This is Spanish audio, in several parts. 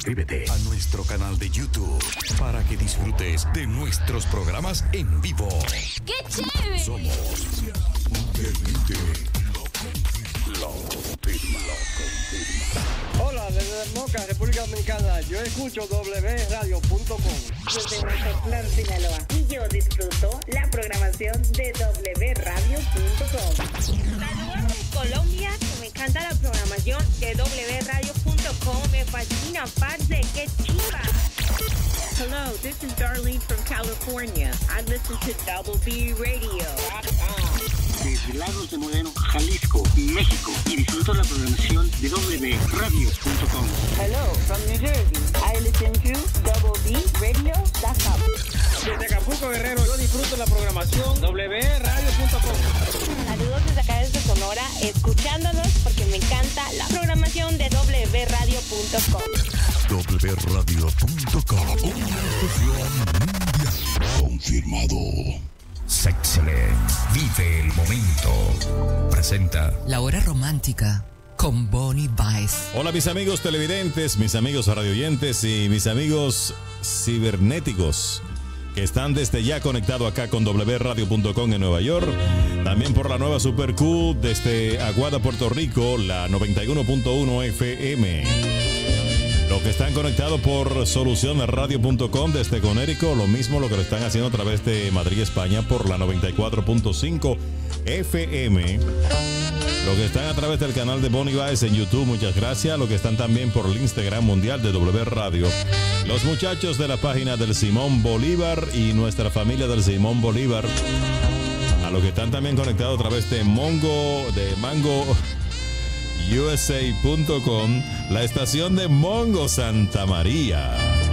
Suscríbete a nuestro canal de YouTube para que disfrutes de nuestros programas en vivo. ¡Qué chévere! Somos Lo confirma. Hola, desde Moca, República Dominicana. Yo escucho wradio.com. Desde Mazatlán, Sinaloa. Y yo disfruto la programación de wradio.com. Saludos de Colombia, que me encanta la programación de wradio.com. Me fascina, parce, qué chiva. Hello, this is Darlene from California. I listen to Double B Radio. Desde Lagos de Moreno, Jalisco, México, y disfruto la programación de wradio.com. Hello, from New Jersey. I listen to doubleradio.com. Desde Acapulco, Guerrero, yo disfruto la programación wradio.com. Saludos desde acá desde Sonora, escuchándolos porque me encanta la programación de wradio.com. wradio.com. Una estación mundial. Confirmado. Sexcellent. Vive el momento. Presenta La Hora Romántica con Bonnie Baez. Hola mis amigos televidentes, mis amigos radioyentes y mis amigos cibernéticos que están desde ya conectados acá con wradio.com en Nueva York. También por la nueva Super Q desde Aguada, Puerto Rico, la 91.1 FM. Los que están conectados por solucionradio.com desde Conérico, lo mismo lo que lo están haciendo a través de Madrid, España, por la 94.5 FM. Los que están a través del canal de Bonnie Baez en YouTube, muchas gracias. Los que están también por el Instagram mundial de W Radio. Los muchachos de la página del Simón Bolívar y nuestra familia del Simón Bolívar. A los que están también conectados a través de MangoUSA.com, la estación de Mongo Santa María.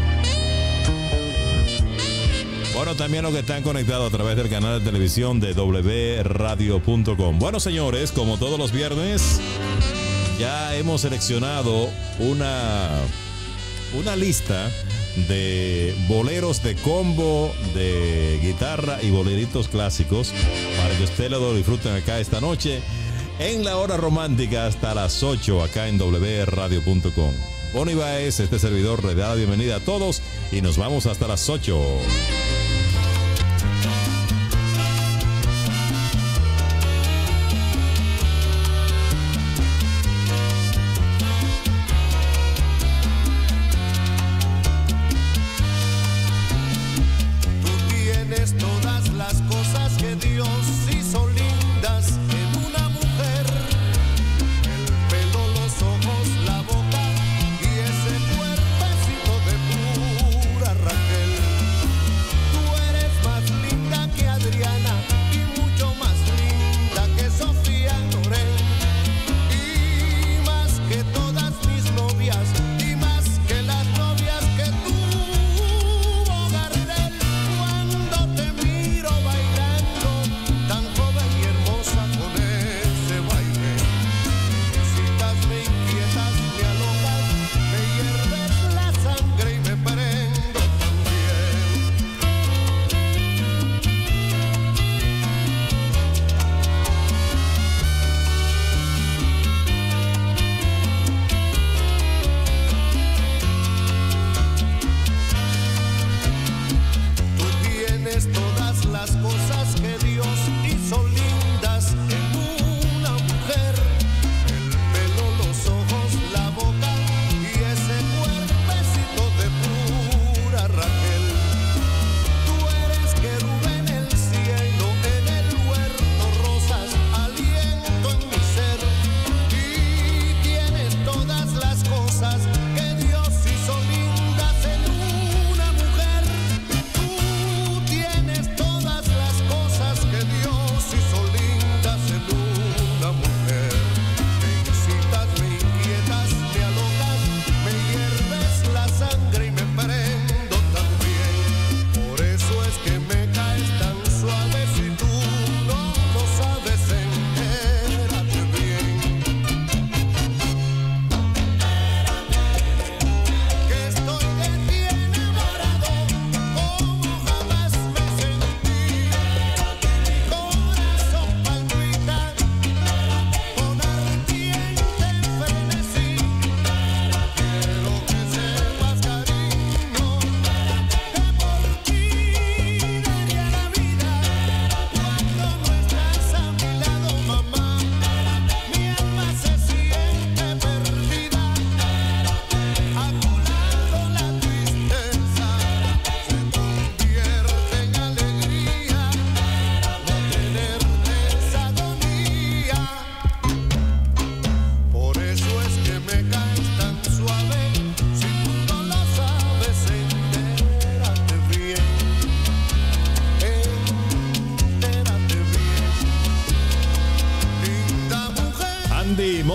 Bueno, también los que están conectados a través del canal de televisión de wradio.com. Bueno, señores, como todos los viernes, ya hemos seleccionado una lista de boleros de combo de guitarra y boleritos clásicos para que ustedes lo disfruten acá esta noche en la hora romántica hasta las 8 acá en wradio.com. Bonnie Baez, este servidor, le da la bienvenida a todos y nos vamos hasta las 8.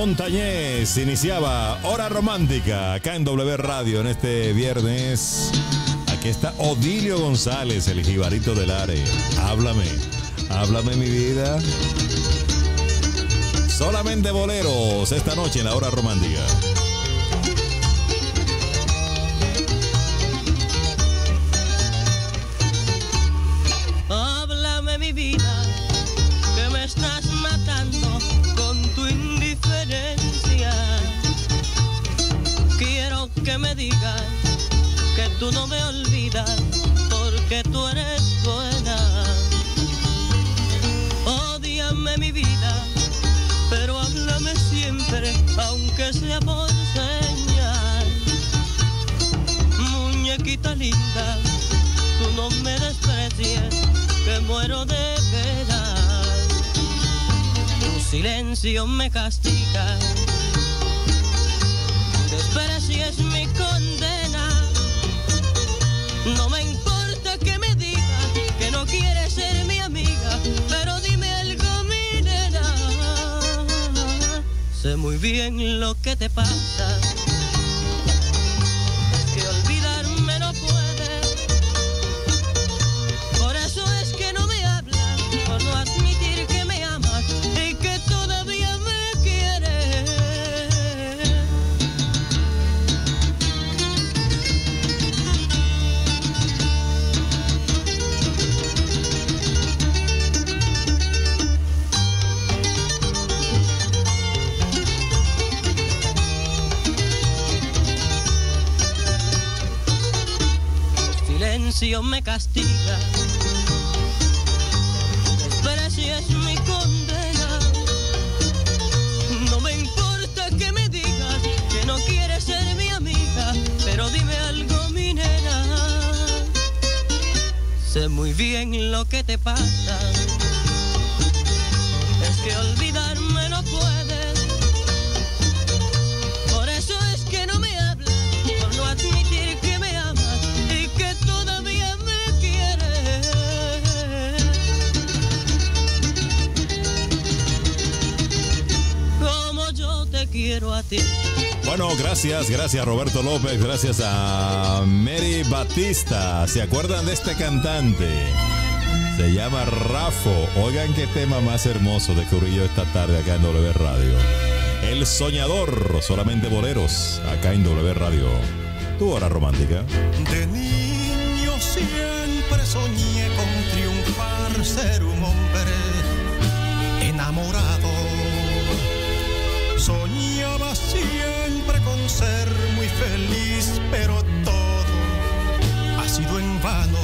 Montañés iniciaba Hora Romántica acá en W Radio en este viernes. Aquí está Odilio González, el jibarito del Are. Háblame mi vida. Solamente boleros esta noche en la Hora Romántica. Háblame mi vida, que me estás matando con tu indiferencia. Quiero que me digas que tú no me olvidas porque tú eres buena. Ódiame mi vida, pero háblame siempre, aunque sea por señal. Muñequita linda, tú no me desprecies, que muero de veras. Tu silencio me castiga, desprecies mi condena. No me importa que me digas que no quieres ser mi amiga, pero dime algo, mi nena. Sé muy bien lo que te pasa, es que olvidarme no puedes. Por eso es que no me hablas, por no admitir que me amas y que todavía me quieres. Silencio me castiga, desprecies mi condena. No me importa que me digas que no quieres ser mi amiga, pero dime algo, mi nena. Sé muy bien lo que te pasa, es que olvidarme no puedes. Por eso es que no me hablas, por no admitir que me amas y que todavía me quieres. Como yo te quiero a ti. Bueno, gracias Roberto López, gracias a Mary Batista. ¿Se acuerdan de este cantante? Se llama Rafo. Oigan qué tema más hermoso descubrí yo esta tarde acá en W Radio. El Soñador, solamente boleros, acá en W Radio. Tu Hora Romántica. De niño siempre soñé con triunfar, ser un hombre enamorado. Soñaba siempre con ser muy feliz, pero todo ha sido en vano,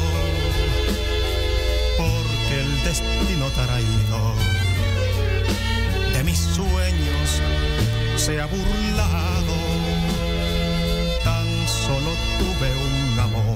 porque el destino traído de mis sueños se ha burlado. Tan solo tuve un amor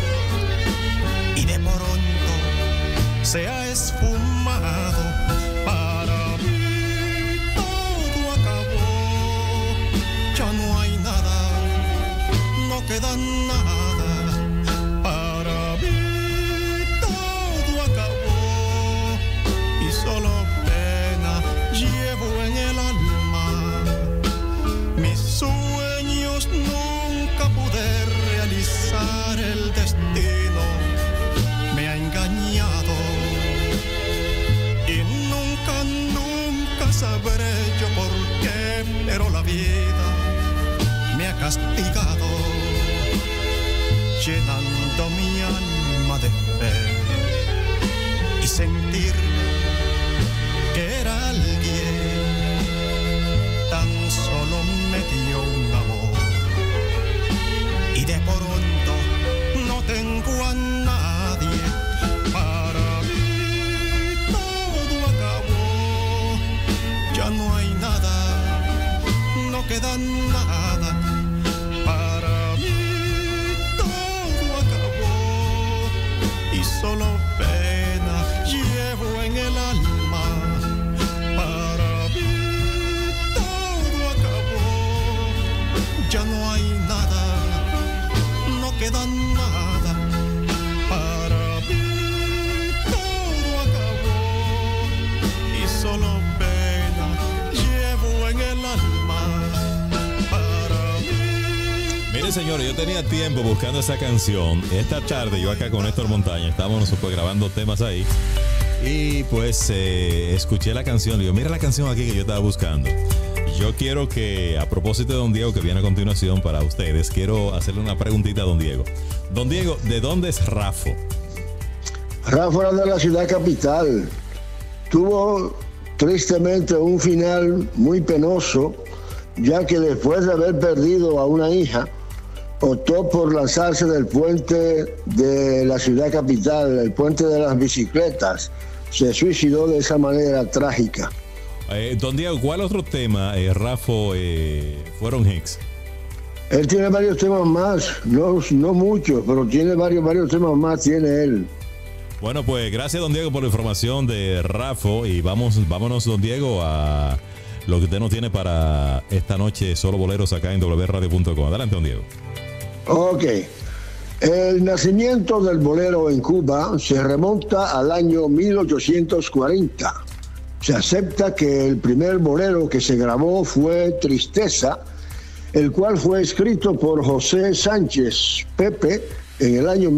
y de pronto se ha esfumado. Para mí todo acabó, ya no hay nada, no queda nada. Para mí todo acabó y solo pena llevo en el alma. Mis sueños nunca pude realizar, el destino me ha engañado y nunca sabré yo por qué, pero la vida me ha castigado, llenando mi alma de fe y sentir que era alguien. Tan solo me dio un amor y de pronto no tengo a nadie. Para mí todo acabó, ya no hay nada, no queda nada. Para mí todo acabó y solo pena llevo en el alma. Para mí todo acabó, ya no hay nada, no queda nada. Para mí todo acabó y solo pena llevo en el alma. Miren, señores, yo tenía tiempo buscando esa canción. Esta tarde yo acá con Héctor Montaña, estábamos grabando temas ahí. Y pues escuché la canción. Digo, mira la canción aquí que yo estaba buscando. Yo quiero que, a propósito de don Diego, que viene a continuación para ustedes, quiero hacerle una preguntita a don Diego. Don Diego, ¿de dónde es Rafo? Rafo era de la ciudad capital. Tuvo tristemente un final muy penoso, ya que después de haber perdido a una hija, optó por lanzarse del puente de la ciudad capital, el puente de las bicicletas. Se suicidó de esa manera trágica. Don Diego, ¿cuál otro tema, Rafo, fueron hits? Él tiene varios temas más, no muchos, pero tiene varios temas más, tiene él. Bueno, pues gracias, don Diego, por la información de Rafo. Y vámonos, don Diego, a lo que usted nos tiene para esta noche, Solo Boleros, acá en wradio.com. Adelante, don Diego. Ok. El nacimiento del bolero en Cuba se remonta al año 1840. Se acepta que el primer bolero que se grabó fue Tristeza, el cual fue escrito por José Sánchez Pepe en el año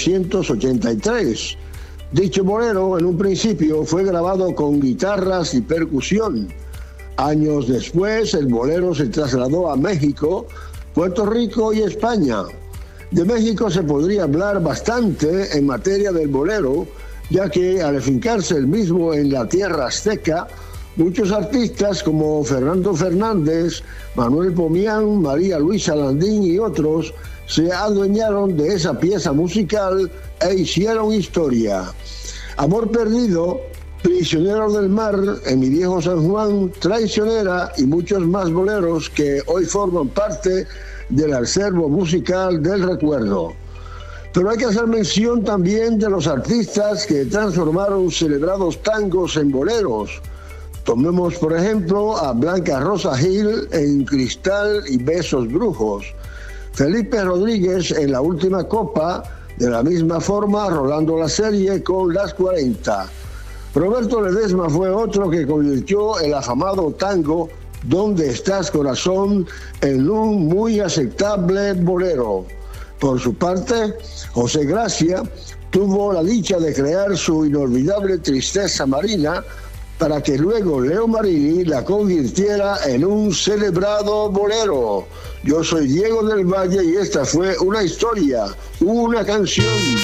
1883. Dicho bolero en un principio fue grabado con guitarras y percusión. Años después el bolero se trasladó a México, Puerto Rico y España. De México se podría hablar bastante en materia del bolero, ya que al afincarse el mismo en la tierra azteca, muchos artistas como Fernando Fernández, Manuel Pomián, María Luisa Landín y otros se adueñaron de esa pieza musical e hicieron historia. Amor perdido, Prisionero del mar, En mi viejo San Juan, Traicionera y muchos más boleros que hoy forman parte del acervo musical del recuerdo. Pero hay que hacer mención también de los artistas que transformaron celebrados tangos en boleros. Tomemos, por ejemplo, a Blanca Rosa Gil en Cristal y Besos Brujos, Felipe Rodríguez en La Última Copa, de la misma forma Rolando La Serie con Las 40. Roberto Ledesma fue otro que convirtió el afamado tango ¿Dónde estás, corazón?, en un muy aceptable bolero. Por su parte, José Gracia tuvo la dicha de crear su inolvidable Tristeza Marina para que luego Leo Marini la convirtiera en un celebrado bolero. Yo soy Diego del Valle y esta fue una historia, una canción.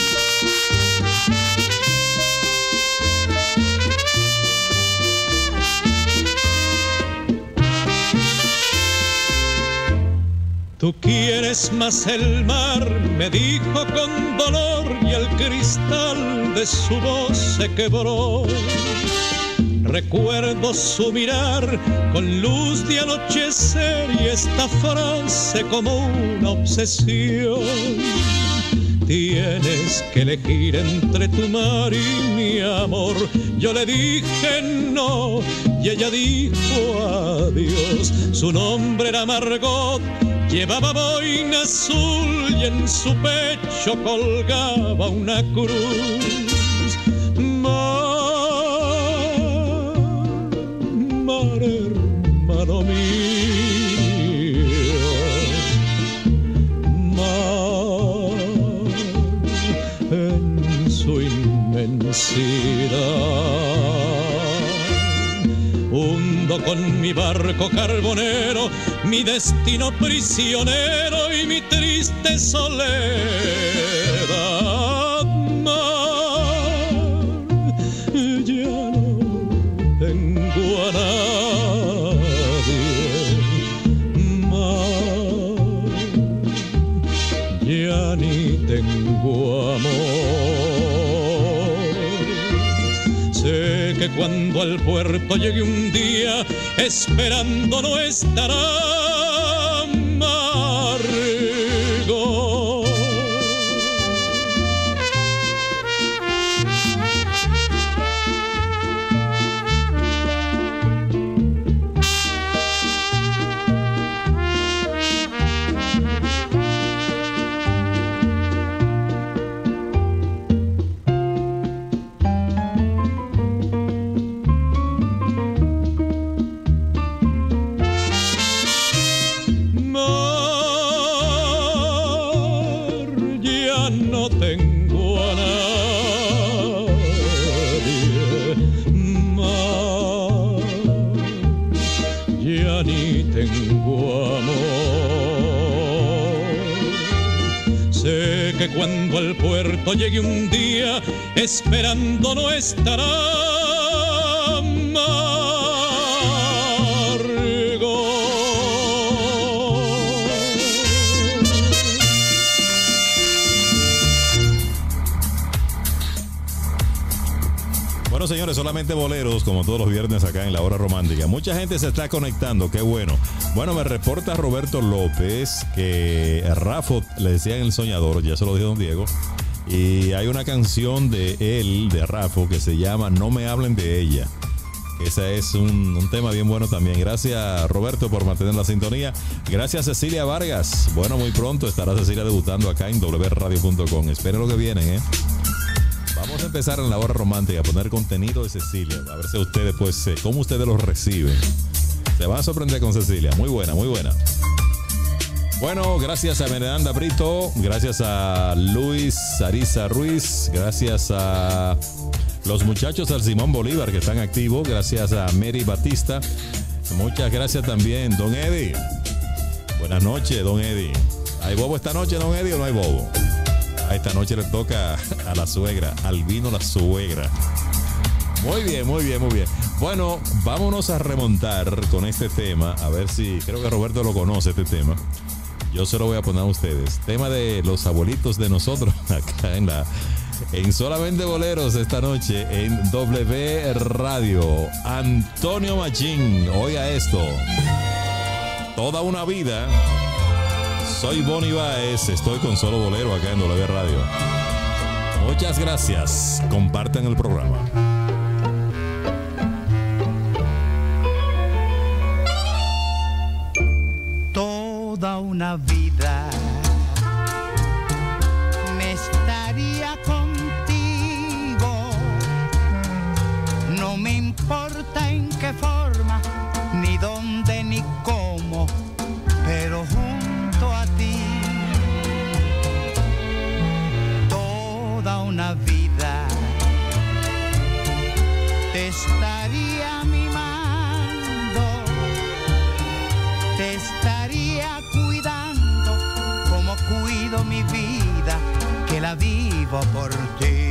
Tú quieres más el mar, me dijo con dolor, y el cristal de su voz se quebró. Recuerdo su mirar con luz de anochecer y esta frase como una obsesión. Tienes que elegir entre tu mar y mi amor. Yo le dije no y ella dijo adiós. Su nombre era Margot, llevaba boina azul y en su pecho colgaba una cruz. Mar, hermano mío, mar en su inmensidad. Hundo con mi barco carbonero mi destino prisionero y mi triste soledad. Mar, ya no tengo a nadie. Mar, ya ni tengo amor. Sé que cuando al puerto llegue un día, esperando no estará Margot. ya no tengo a nadie más, ya ni tengo amor. Sé que cuando al puerto llegue un día, esperando no estará Bueno, señores, solamente boleros, como todos los viernes acá en La Hora Romántica. Mucha gente se está conectando, qué bueno. Bueno, me reporta Roberto López que Rafo le decían El Soñador, ya se lo dijo don Diego. Y hay una canción de él, de Rafo, que se llama No me hablen de ella. Ese es un tema bien bueno también. Gracias, Roberto, por mantener la sintonía. Gracias, Cecilia Vargas. Bueno, muy pronto estará Cecilia debutando acá en wradio.com. Esperen lo que vienen, ¿eh? Vamos a empezar en La Hora Romántica a poner contenido de Cecilia. A ver si ustedes, pues, cómo ustedes lo reciben. Se van a sorprender con Cecilia. Muy buena, muy buena. Bueno, gracias a Miranda Brito. Gracias a Luis Sarisa Ruiz. Gracias a los muchachos del Simón Bolívar que están activos. Gracias a Mary Batista. Muchas gracias también, don Eddie. Buenas noches, don Eddie. ¿Hay bobo esta noche, don Eddie, o no hay bobo? Esta noche le toca a la suegra, al vino la suegra. Muy bien, muy bien, muy bien. Bueno, vámonos a remontar con este tema. A ver si, creo que Roberto lo conoce este tema. Yo se lo voy a poner a ustedes. Tema de los abuelitos de nosotros acá en Solamente Boleros esta noche en W Radio. Antonio Machín, oiga esto. Toda una vida. Soy Bonnie Baez, estoy con Solo Bolero acá en W Radio. Muchas gracias. Compartan el programa. Toda una vida me estaría contigo. No me importa en qué forma, ni dónde, ni cómo, pero junto a ti. Toda una vida te estaría mimando, te estaría cuidando como cuido mi vida, que la vivo por ti.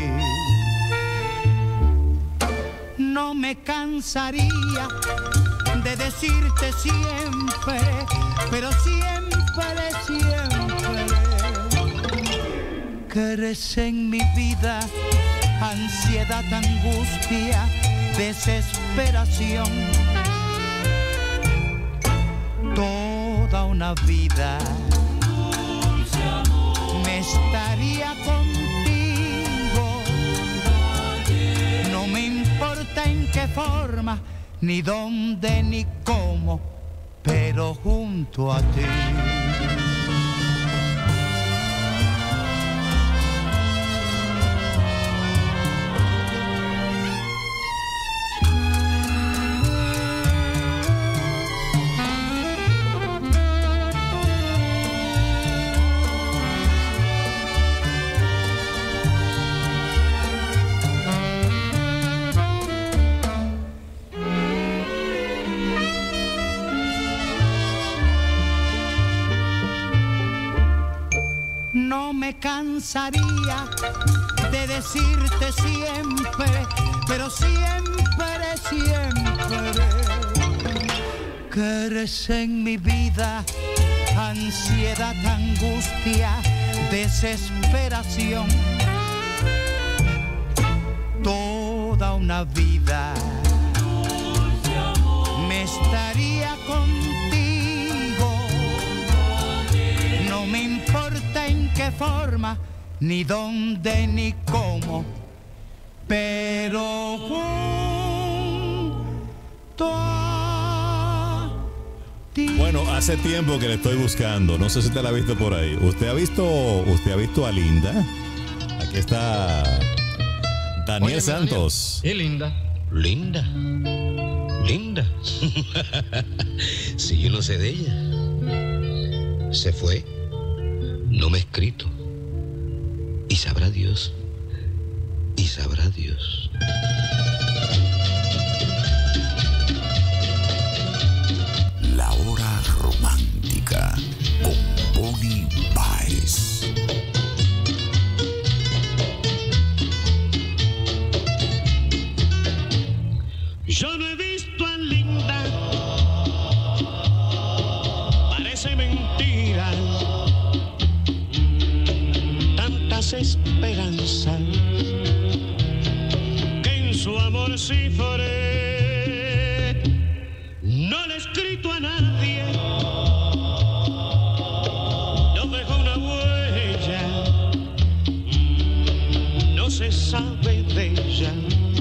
No me cansaría de decirte siempre, pero siempre, siempre, que eres en mi vida ansiedad, angustia, desesperación. Toda una vida me estaría contigo. No me importa en qué forma, ni dónde, ni cómo, pero junto a ti. No me cansaría de decirte siempre, pero siempre, siempre, que eres en mi vida ansiedad, angustia, desesperación. Toda una vida me estaría contigo. No me importa en qué forma, ni dónde, ni cómo, pero junto a ti. Bueno, hace tiempo que le estoy buscando. No sé si usted la ha visto por ahí. ¿Usted ha visto a Linda? Aquí está Daniel Oye, Santos. ¿Y Linda? Linda. Linda. Sí, yo no sé de ella. Se fue. No me ha escrito. sabrá Dios, y sabrá Dios. La hora romántica con Bonnie Baez. Yo no he visto a Linda, parece mentira, tantas esperanzas que en su amor cifré. No le he escrito a nadie, no dejó una huella, no se sabe de ella.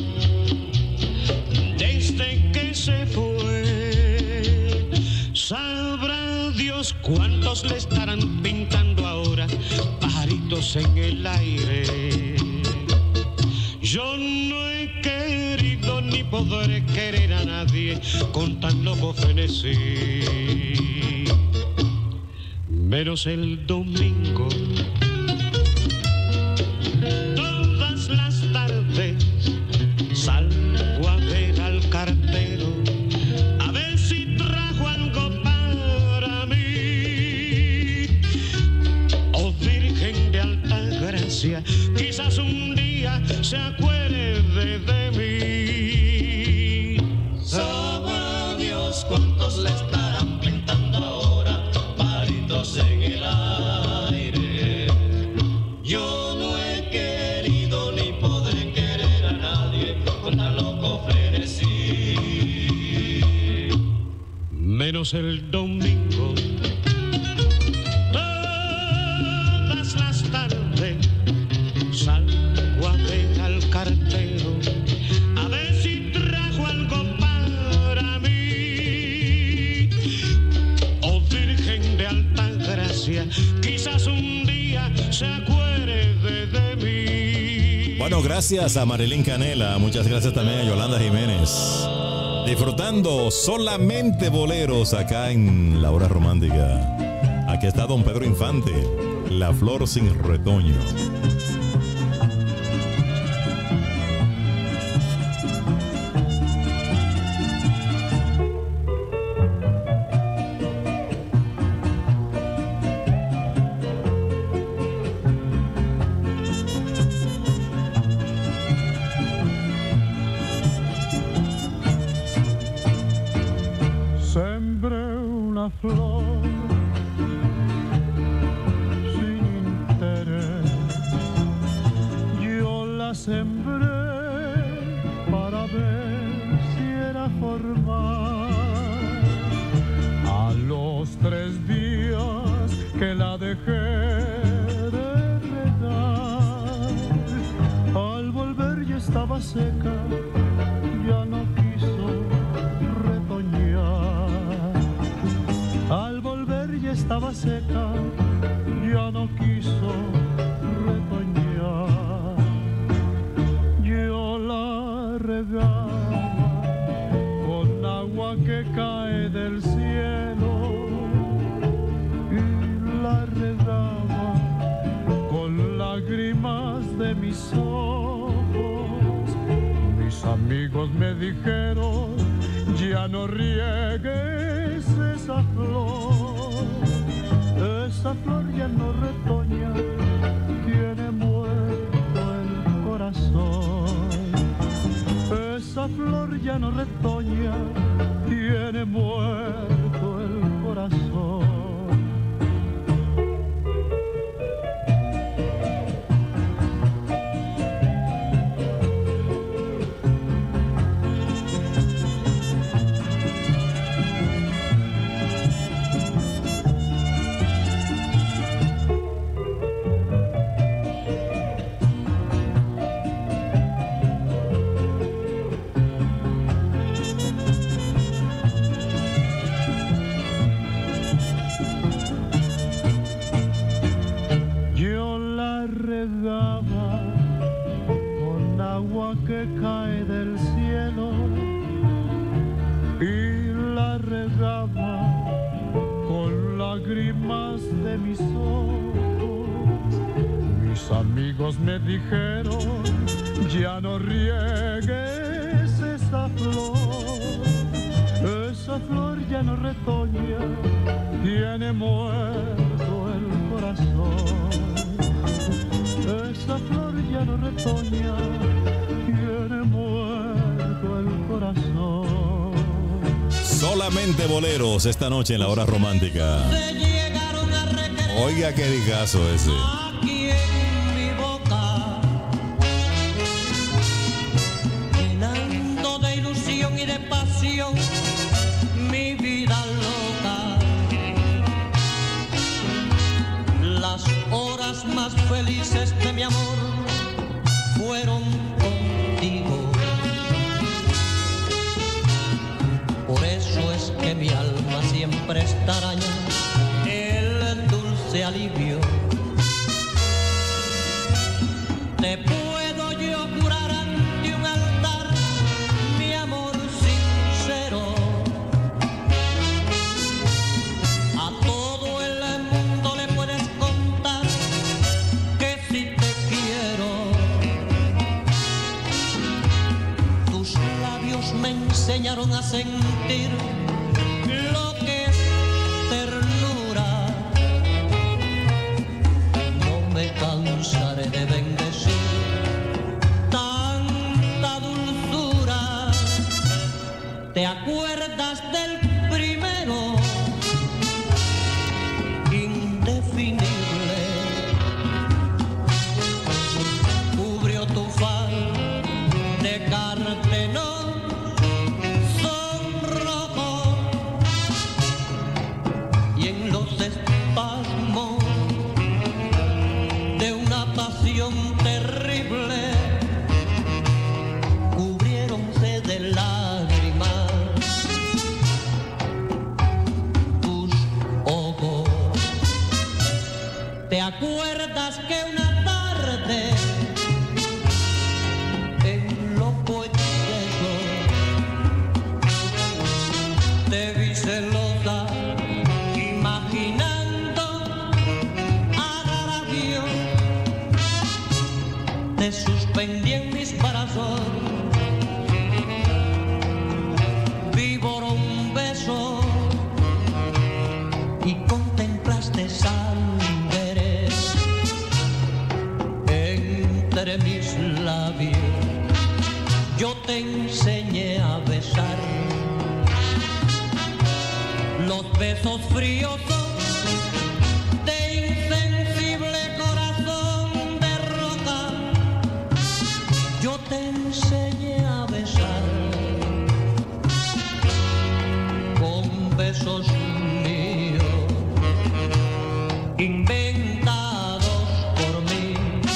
Desde que se fue, sabrá Dios cuántos le estarán pintando ahora pajaritos en el aire. Yo no he querido ni podré querer a nadie con tan loco frenesí, menos el domingo. Todas las tardes salgo a ver al cartero, a ver si trajo algo para mí. Oh Virgen de alta gracia, quizás un día se acuerde de mí. Sabrá Dios cuántos le estarán pintando ahora palitos en el aire. Yo no he querido ni podré querer a nadie con tan loco frenesí, menos el domingo. Todas las tardes salgo a ver al cartero, a ver si trajo algo para mí. Oh Virgen de alta gracia, quizás un día se acuerde de mí. Bueno, gracias a Marilyn Canela, muchas gracias también a Yolanda Jiménez. Disfrutando solamente boleros acá en La Hora Romántica. Aquí está don Pedro Infante, La Flor sin Retoño. Sembré una flor sin interés, yo la sembré para ver si era formal. A los 3 días que la dejé de regar, al volver ya estaba seca, ya no quiso retoñar. Al volver ya estaba seca, ya no quiso retoñar. Yo la regaba con agua que cae del cielo y la regaba con lágrimas de mis ojos. Mis amigos me dijeron: ya no riegues esa flor ya no retoña, tiene muerto el corazón. Esa flor ya no retoña, tiene muerto el corazón. Con agua que cae del cielo y la regaba con lágrimas de mis ojos. Mis Mis amigos me dijeron, ya no riegues esa flor ya no retoña, tiene muerto el corazón. Esa flor ya no retoña, tiene muerto el corazón. Solamente boleros esta noche en la hora romántica. Oiga qué digazo ese. Aquí en mi boca, llenando de ilusión y de pasión mi vida loca. Las horas más felices de mi amor fueron contigo. Por eso es que mi alma siempre estará el dulce alivio. Te puedo yo jurar ante un altar mi amor sincero. A todo el mundo le puedes contar que si te quiero. Tus labios me enseñaron a sentir lo que es ternura. No me cansaré de bendecir tanta dulzura. ¿Te acuerdas del primero? Indefinible. Cubrió tu faz de cartenón sonrojo y en los espasmos de una pasión terrible cubriéronse de lágrimas tus ojos. ¿Te acuerdas que una tarde en loco exceso te vi celosa imaginando agravio? Te suspendí en mis brazos, víbora un beso y contemplaste sangre entre mis labios. Yo te enseñé a besar. Los besos fríos de insensible corazón de roca. Yo te enseñé a besar con besos míos inventados por mí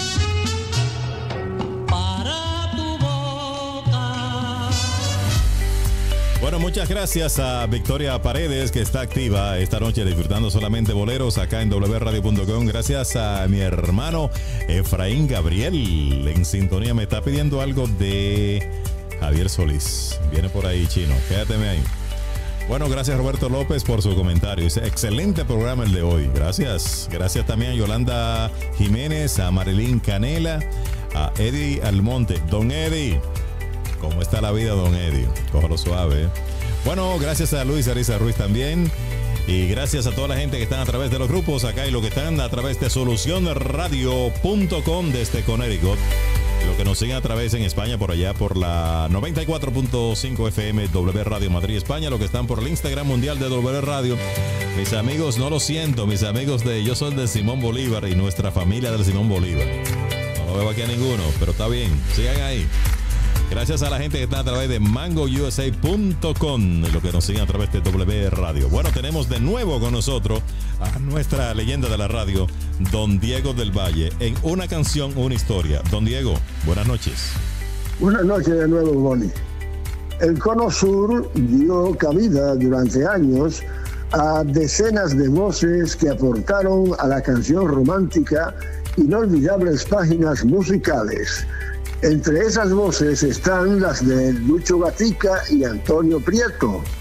para tu boca. Bueno, muchas gracias a Victoria Paredes, que está activa esta noche disfrutando solamente boleros acá en wradio.com. Gracias a mi hermano Efraín Gabriel, en sintonía. Me está pidiendo algo de Javier Solís. Viene por ahí, chino. Quédateme ahí. Bueno, gracias Roberto López por su comentario. Dice, excelente programa el de hoy. Gracias. Gracias también a Yolanda Jiménez, a Marilyn Canela, a Eddie Almonte. Don Eddie, ¿cómo está la vida, don Eddie? Cójalo suave. Bueno, gracias a Luis Ariza Ruiz también. Y gracias a toda la gente que están a través de los grupos acá y los que están a través de solucionradio.com desde Connecticut. Los que nos siguen a través en España, por allá, por la 94.5 FM W Radio Madrid, España. Los que están por el Instagram mundial de W Radio. Mis amigos, no lo siento, mis amigos de Yo Soy de Simón Bolívar y nuestra familia del Simón Bolívar. No lo veo aquí a ninguno, pero está bien. Sigan ahí. Gracias a la gente que está a través de mangousa.com y los que nos siguen a través de W Radio. Bueno, tenemos de nuevo con nosotros a nuestra leyenda de la radio, Don Diego del Valle, en Una Canción, Una Historia. Don Diego, buenas noches. Buenas noches de nuevo, Bonnie. El Cono Sur dio cabida durante años a decenas de voces que aportaron a la canción romántica inolvidables páginas musicales. Entre esas voces están las de Lucho Gatica y Antonio Prieto,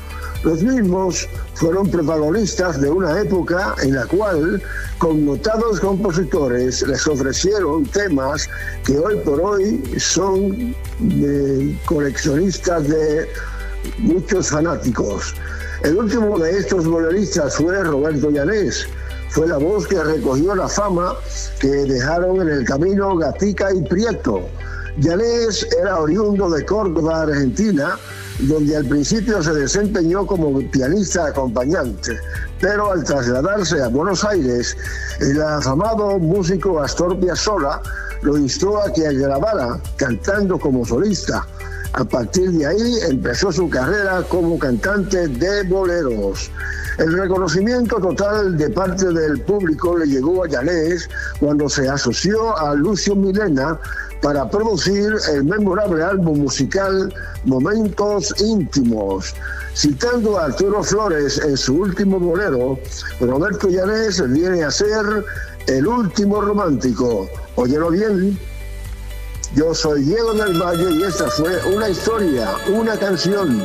Los mismos fueron protagonistas de una época en la cual connotados compositores les ofrecieron temas que hoy por hoy son de coleccionistas de muchos fanáticos. El último de estos boleristas fue Roberto Llanés. Fue la voz que recogió la fama que dejaron en el camino Gatica y Prieto. Llanés era oriundo de Córdoba, Argentina, donde al principio se desempeñó como pianista acompañante, pero al trasladarse a Buenos Aires, el afamado músico Astor Piazzolla lo instó a que grabara cantando como solista. A partir de ahí empezó su carrera como cantante de boleros. El reconocimiento total de parte del público le llegó a Llanés cuando se asoció a Lucio Milena para producir el memorable álbum musical Momentos Íntimos. Citando a Arturo Flores en su último bolero, Roberto Llanés viene a ser el último romántico. Óyelo bien. Yo soy Diego del Valle y esta fue una historia, una canción.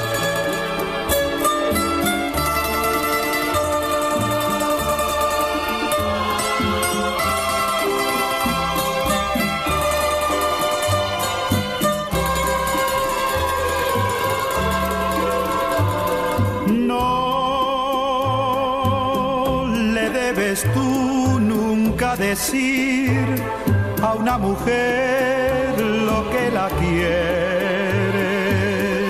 Tú nunca decir a una mujer lo que la quieres,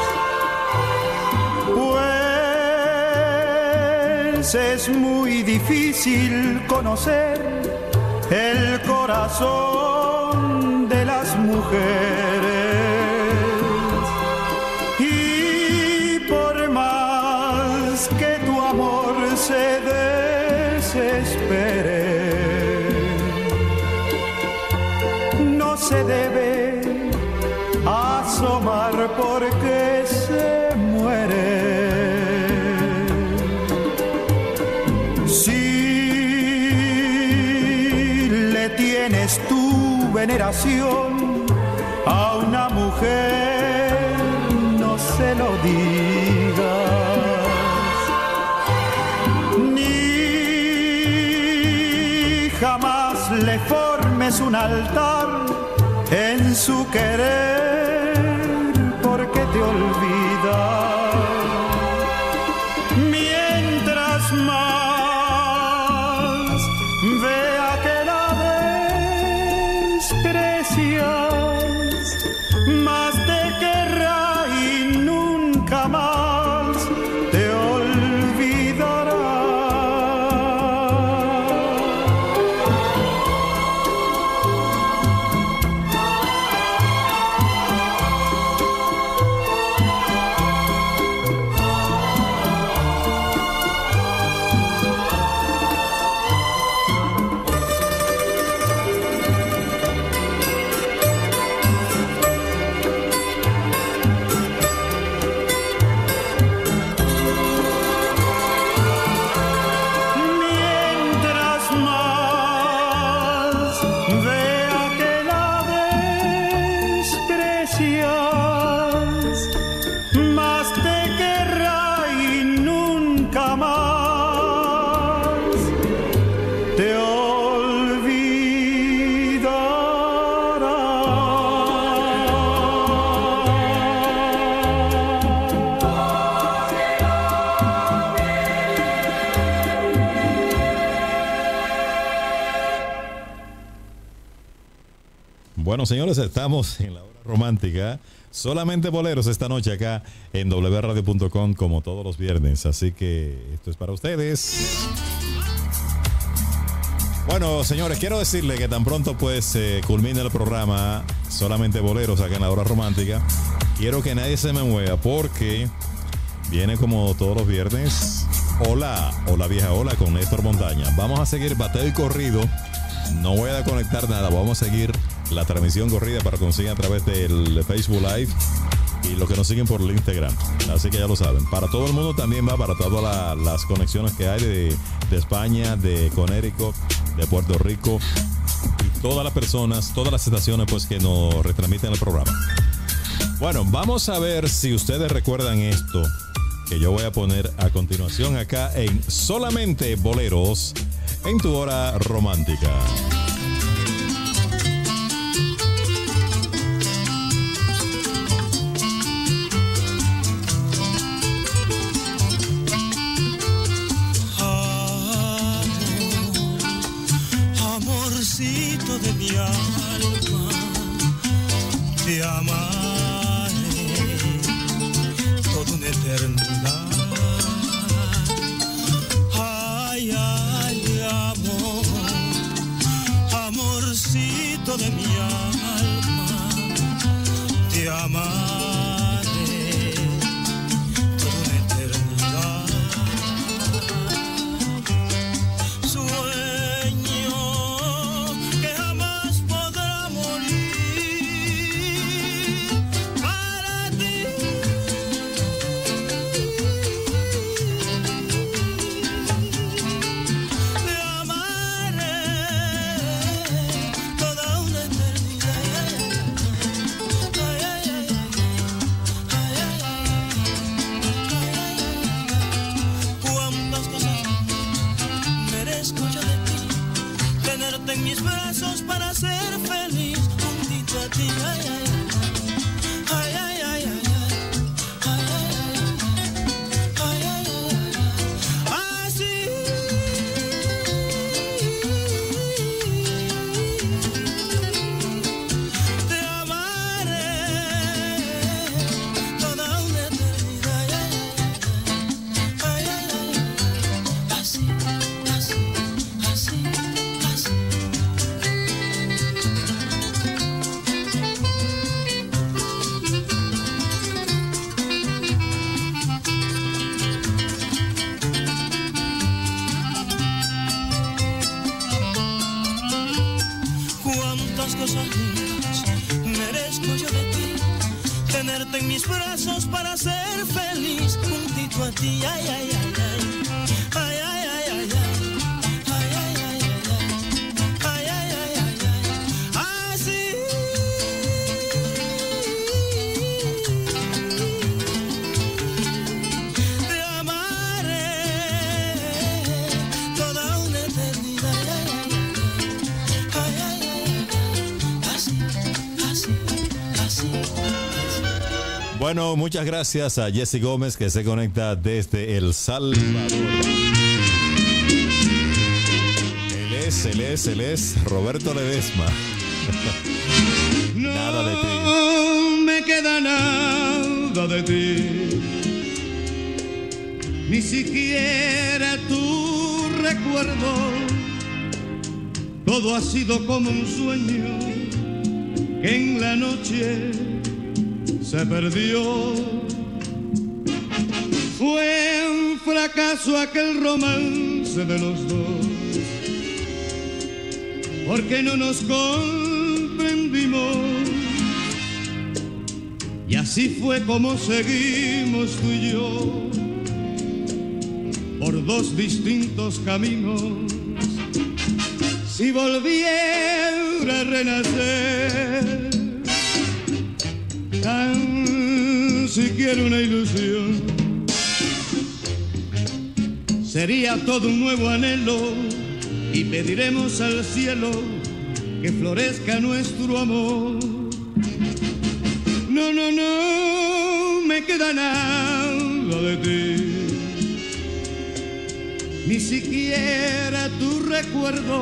pues es muy difícil conocer el corazón de las mujeres, y por más que tu amor se desespere, no se debe asomar porque se muere. Si le tienes tu veneración a una mujer, no se lo digas. Jamás le formes un altar en su querer, porque te olvida. Mientras más vea que la desprecias, más te querrá y nunca más te olvidará. Bueno, señores, estamos en la hora romántica. Solamente boleros esta noche acá en wradio.com como todos los viernes. Así que esto es para ustedes. Bueno, señores, quiero decirle que tan pronto pues culmine el programa Solamente Boleros acá en la hora romántica. Quiero que nadie se me mueva porque viene como todos los viernes Hola Vieja Hola con Néstor Montaña. Vamos a seguir bateo y corrido. No voy a conectar nada. Vamos a seguir la transmisión corrida para que nos sigan a través del Facebook Live y los que nos siguen por el Instagram. Así que ya lo saben. Para todo el mundo también va, para todas las conexiones que hay de España, de Connecticut, de Puerto Rico y todas las personas, todas las estaciones pues que nos retransmiten el programa. Bueno, vamos a ver si ustedes recuerdan esto que yo voy a poner a continuación acá en Solamente Boleros en tu hora romántica. Amorcito de mi alma, te amaré toda una eternidad. Ay, ay, amor, amorcito de mi alma, te amaré toda una eternidad. En mis brazos para ser feliz juntito a ti. Ay, ay, ay, ay, ay, ay, ay, ay, así. Te amaré toda una eternidad. Ay, ay, ay, así, así, así. Cosas lindas merezco yo de ti, tenerte en mis brazos para ser feliz juntito a ti. Ay, ay, ay, ay, ay, ay, ay, ay, ay, ay, ay, ay, ay, ay, ay, así. Te amaré toda una eternidad. Bueno, muchas gracias a Jesse Gómez que se conecta desde El Salvador. Él es Roberto Ledesma. Nada de ti. No me queda nada de ti, ni siquiera tu recuerdo. Todo ha sido como un sueño que en la noche se perdió. Fue un fracaso aquel romance de los dos, porque no nos comprendimos. Y así fue como seguimos tú y yo, por dos distintos caminos. Si volviera a renacer, tan siquiera una ilusión, sería todo un nuevo anhelo y pediremos al cielo que florezca nuestro amor. No, no, no me queda nada de ti, ni siquiera tu recuerdo.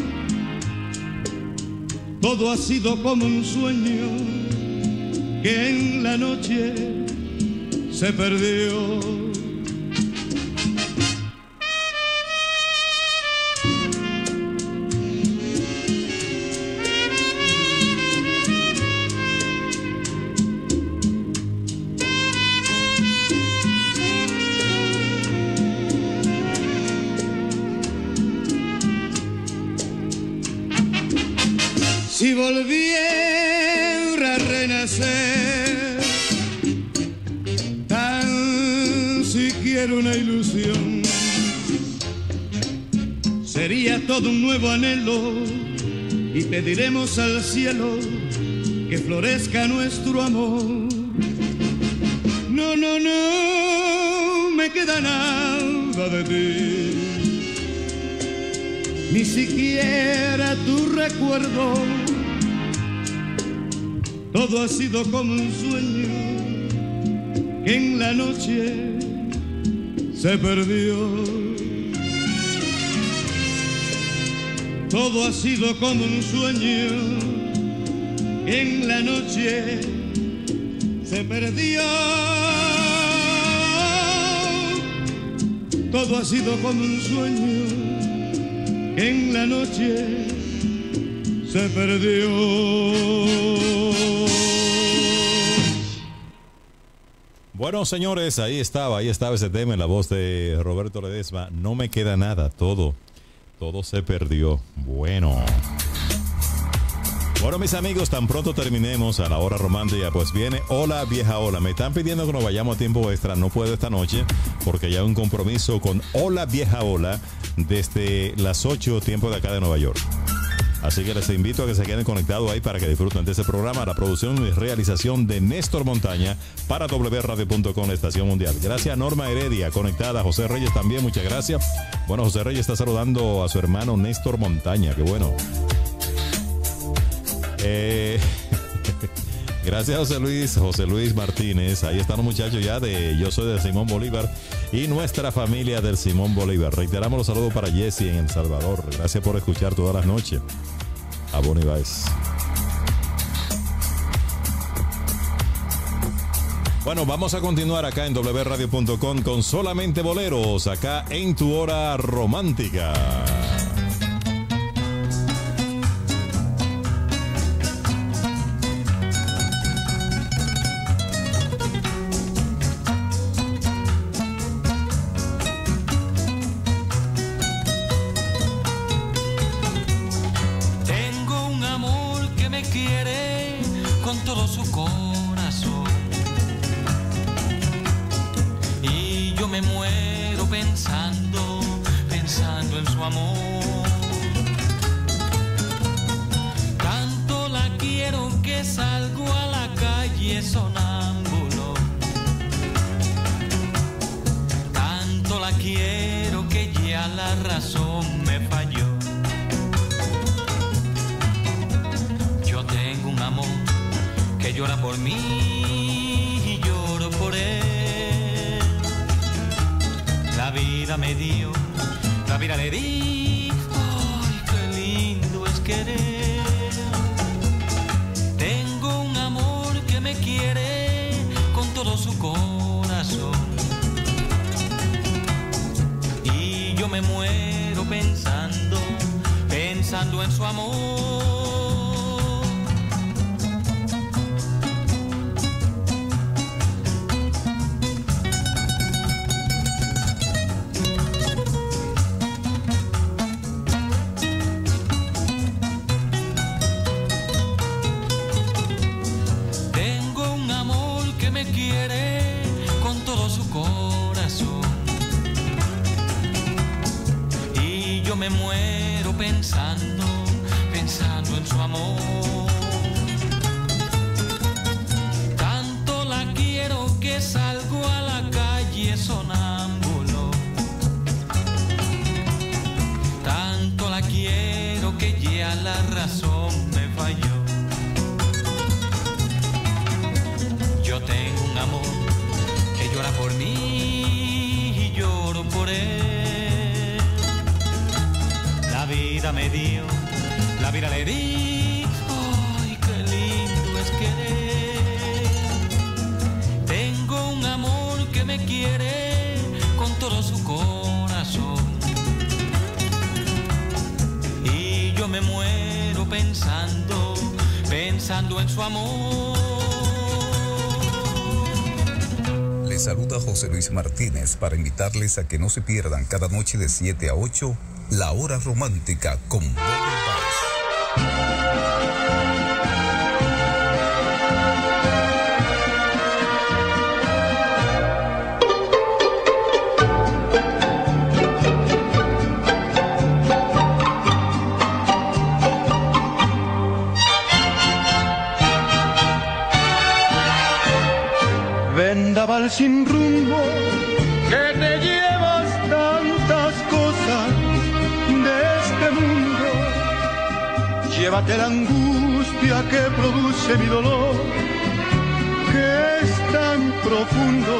Todo ha sido como un sueño que en la noche se perdió. Si volviera a renacer, tan siquiera una ilusión, sería todo un nuevo anhelo y pediremos al cielo que florezca nuestro amor. No, no, no queda nada de ti, ni siquiera tu recuerdo. Todo ha sido como un sueño que en la noche se perdió. Todo ha sido como un sueño que en la noche se perdió. Todo ha sido como un sueño que en la noche se perdió. Bueno, señores, ahí estaba ese tema en la voz de Roberto Ledesma. No me queda nada, todo se perdió. Bueno, mis amigos, tan pronto terminemos a la hora romántica, pues viene Hola Vieja Hola. Me están pidiendo que nos vayamos a tiempo extra. No puedo esta noche porque ya hay un compromiso con Hola Vieja Hola desde las 8 tiempo de acá de Nueva York. Así que les invito a que se queden conectados ahí para que disfruten de ese programa. La producción y realización de Néstor Montaña para wradio.com, Estación Mundial. Gracias a Norma Heredia, conectada. José Reyes también, muchas gracias. Bueno, José Reyes está saludando a su hermano Néstor Montaña, qué bueno. Gracias José Luis Martínez. Ahí están los muchachos ya de Yo Soy de Simón Bolívar y nuestra familia del Simón Bolívar. Reiteramos los saludos para Jesse en El Salvador. Gracias por escuchar todas las noches a Bonnie Baez. Bueno, vamos a continuar acá en wradio.com con solamente boleros, acá en tu hora romántica. En su amor. Pensando en su amor. Les saluda José Luis Martínez para invitarles a que no se pierdan cada noche de 7 a 8 La Hora Romántica con Bonnie Baez. Vendaval sin rumbo que te llevas tantas cosas de este mundo. Llévate la angustia que produce mi dolor, que es tan profundo.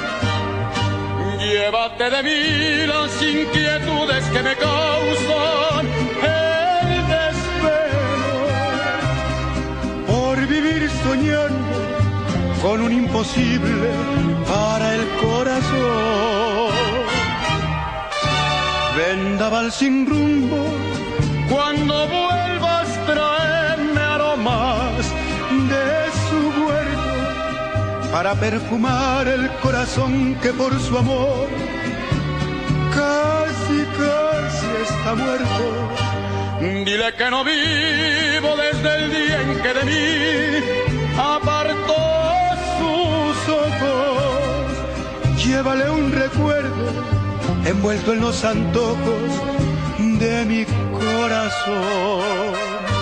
Llévate de mí las inquietudes que me causan el desvelo por vivir soñando con un imposible para el corazón. Vendaval sin rumbo, cuando vuelvas traerme aromas de su huerto para perfumar el corazón que por su amor casi, casi está muerto. Dile que no vivo desde el día en que de mí apartó sus ojos. Llévale un recuerdo envuelto en los antojos de mi corazón.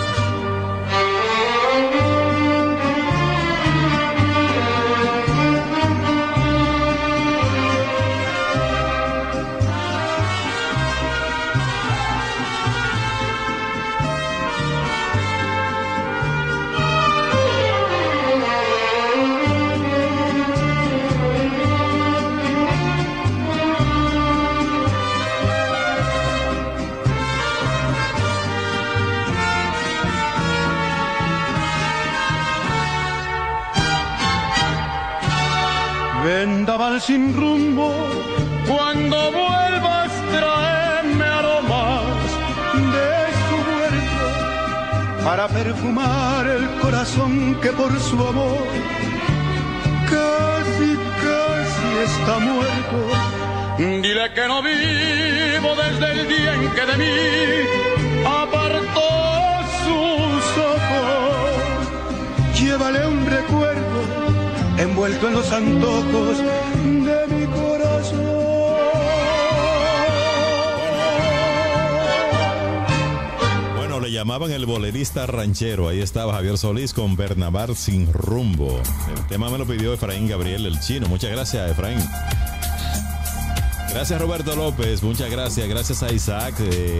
Vendaval sin rumbo, cuando vuelvas traerme aromas de su huerto para perfumar el corazón que por su amor casi, casi está muerto. Dile que no vivo desde el día en que de mí apartó sus ojos. Llévale un recuerdo envuelto en los antojos de mi corazón. Bueno, le llamaban el bolerista ranchero. Ahí estaba Javier Solís con Vendaval sin rumbo. El tema me lo pidió Efraín Gabriel, el chino. Muchas gracias, Efraín. Gracias, Roberto López. Muchas gracias. Gracias a Isaac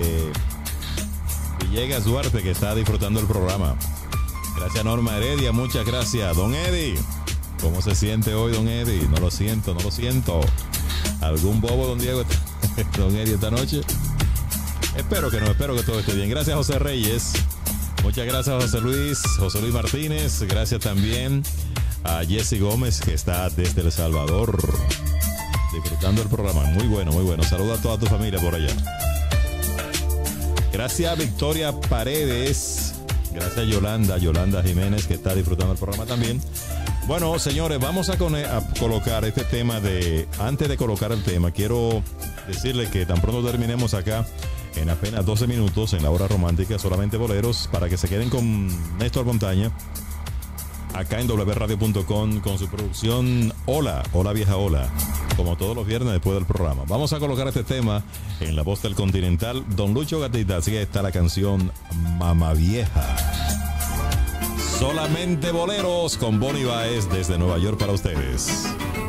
Villegas Duarte, que está disfrutando el programa. Gracias a Norma Heredia. Muchas gracias. Don Eddie, ¿cómo se siente hoy, don Eddie? No lo siento. ¿Algún bobo, don Diego, don Eddie, esta noche? Espero que todo esté bien. Gracias, José Reyes. Muchas gracias, José Luis Martínez. Gracias también a Jessy Gómez, que está desde El Salvador disfrutando el programa. Muy bueno. Saluda a toda tu familia por allá. Gracias a Victoria Paredes. Gracias a Yolanda Jiménez, que está disfrutando el programa también. Bueno, señores, vamos a colocar este tema antes de colocar el tema, quiero decirle que tan pronto terminemos acá, en apenas 12 minutos, en la hora romántica, solamente boleros, para que se queden con Néstor Montaña, acá en wradio.com, con su producción Hola Vieja Hola, como todos los viernes después del programa. Vamos a colocar este tema en la voz del Continental, Don Lucho Gatita. Así está la canción Mamá Vieja. Solamente boleros con Bonnie Baez desde Nueva York para ustedes.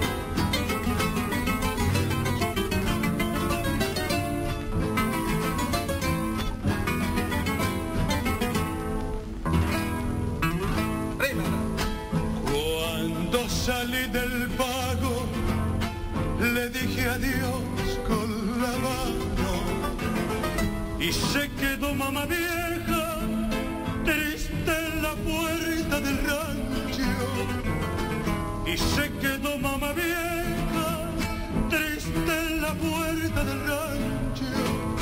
Cuando salí del vago, le dije adiós con la mano y se quedó mamá vieja triste en la puerta del rancho. Y se quedó mamá vieja triste en la puerta del rancho.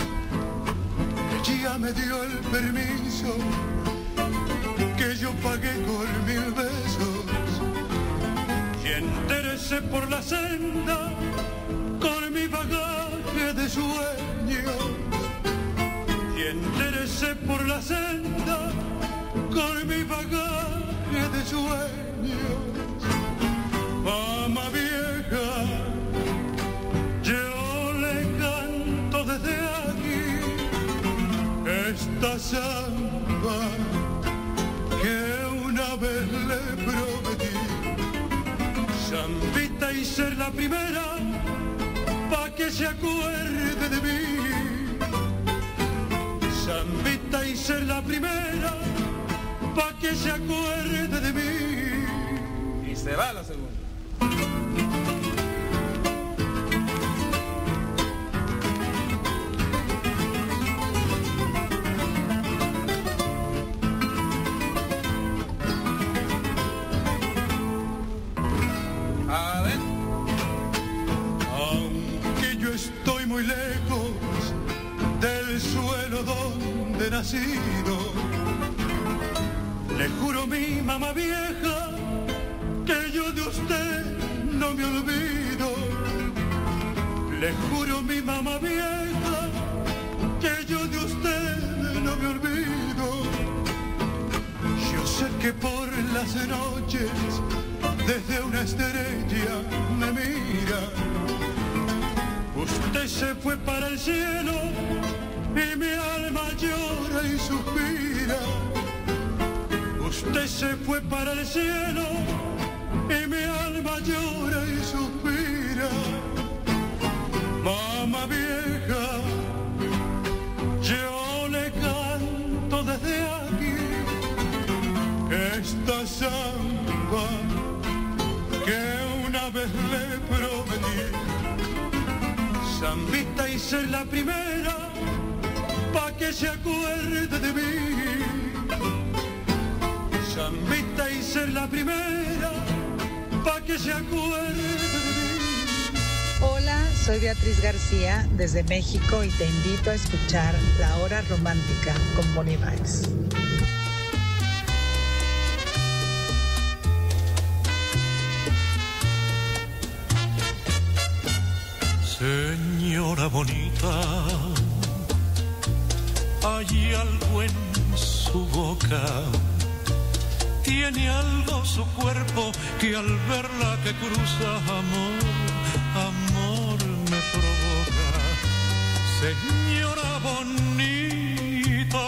Ya me dio el permiso que yo pagué con 1000 besos y enderecé por la senda con mi bagaje de sueños. Y enderecé por la senda con mi bagaje de sueños. Mamá vieja, yo le canto desde aquí esta samba que una vez le prometí. Zambita y ser la primera que se acuerde de mí. Zambita y ser la primera, pa' que se acuerde de mí. Y se va la segunda. A ver. Aunque yo estoy muy lejos del suelo donde he nacido, le juro mi mamá vieja que yo de usted no me olvido. Le juro mi mamá vieja que yo de usted no me olvido. Yo sé que por las noches desde una estrella me mira. Usted se fue para el cielo y mi alma llora y suspira. Usted se fue para el cielo y mi alma llora y suspira. Mamá vieja, yo le canto desde aquí esta samba que una vez le prometí. Zambita y ser la primera, pa' que se acuerde de mí. Zambita y ser la primera, pa' que se acuerde de mí. Hola, soy Beatriz García desde México y te invito a escuchar La Hora Romántica con Bonnie Baez. Señora bonita, hay algo en su boca, tiene algo su cuerpo que al verla que cruza amor, amor me provoca. Señora bonita,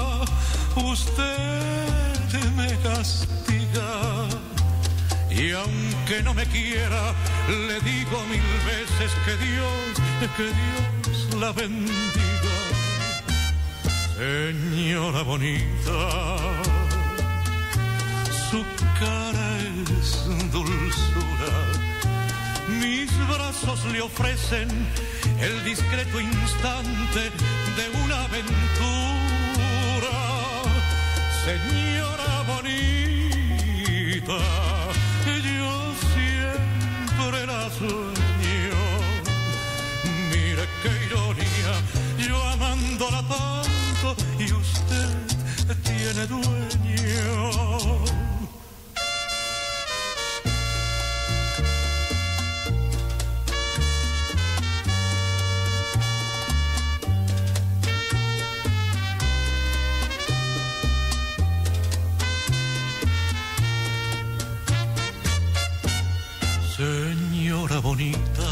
usted me castiga. Y aunque no me quiera, le digo 1000 veces que Dios la bendiga. Señora bonita, su cara es dulzura, mis brazos le ofrecen el discreto instante de una aventura. Señora bonita, yo siempre la sueño. Mire qué ironía, yo amándola tanto y usted tiene dueño. Señora bonita,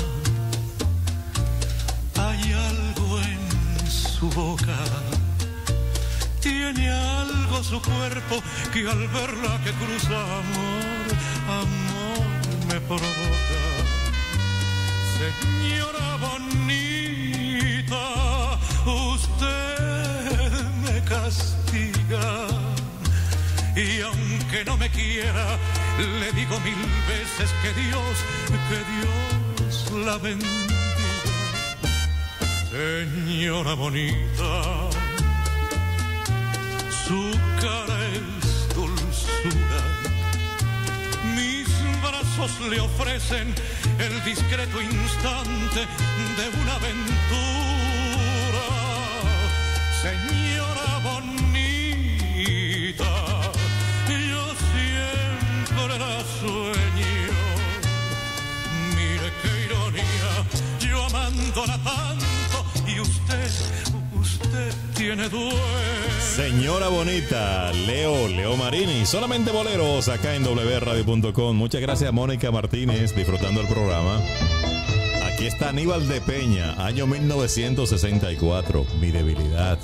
hay algo en su boca, tiene algo su cuerpo que al verla que cruza amor, amor me provoca. Señora bonita, usted me castiga. Y aunque no me quiera, le digo 1000 veces que Dios la bendiga. Señora bonita, su cara es dulzura, mis brazos le ofrecen el discreto instante de una aventura. Señora bonita, la sueño. Mire qué ironía, yo amándola tanto y usted tiene dueño. Señora bonita, Leo Marini, solamente boleros acá en wradio.com. Muchas gracias, Mónica Martínez, disfrutando el programa. Aquí está Aníbal de Peña, año 1964, Mi debilidad.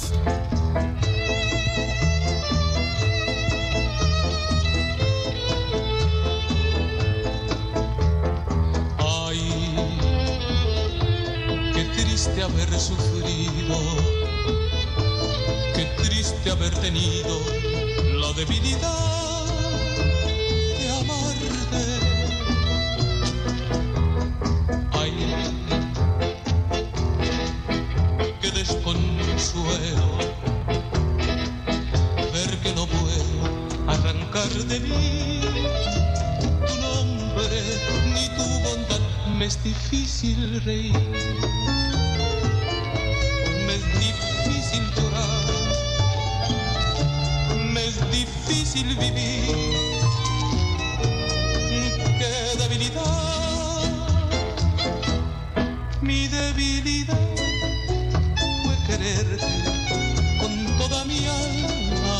tenido la debilidad de amarte. Ay, qué desconsuelo ver que no puedo arrancar de mí tu nombre ni tu bondad. Me es difícil reír, me es difícil llorar, me es difícil vivir. Qué debilidad, mi debilidad fue quererte con toda mi alma.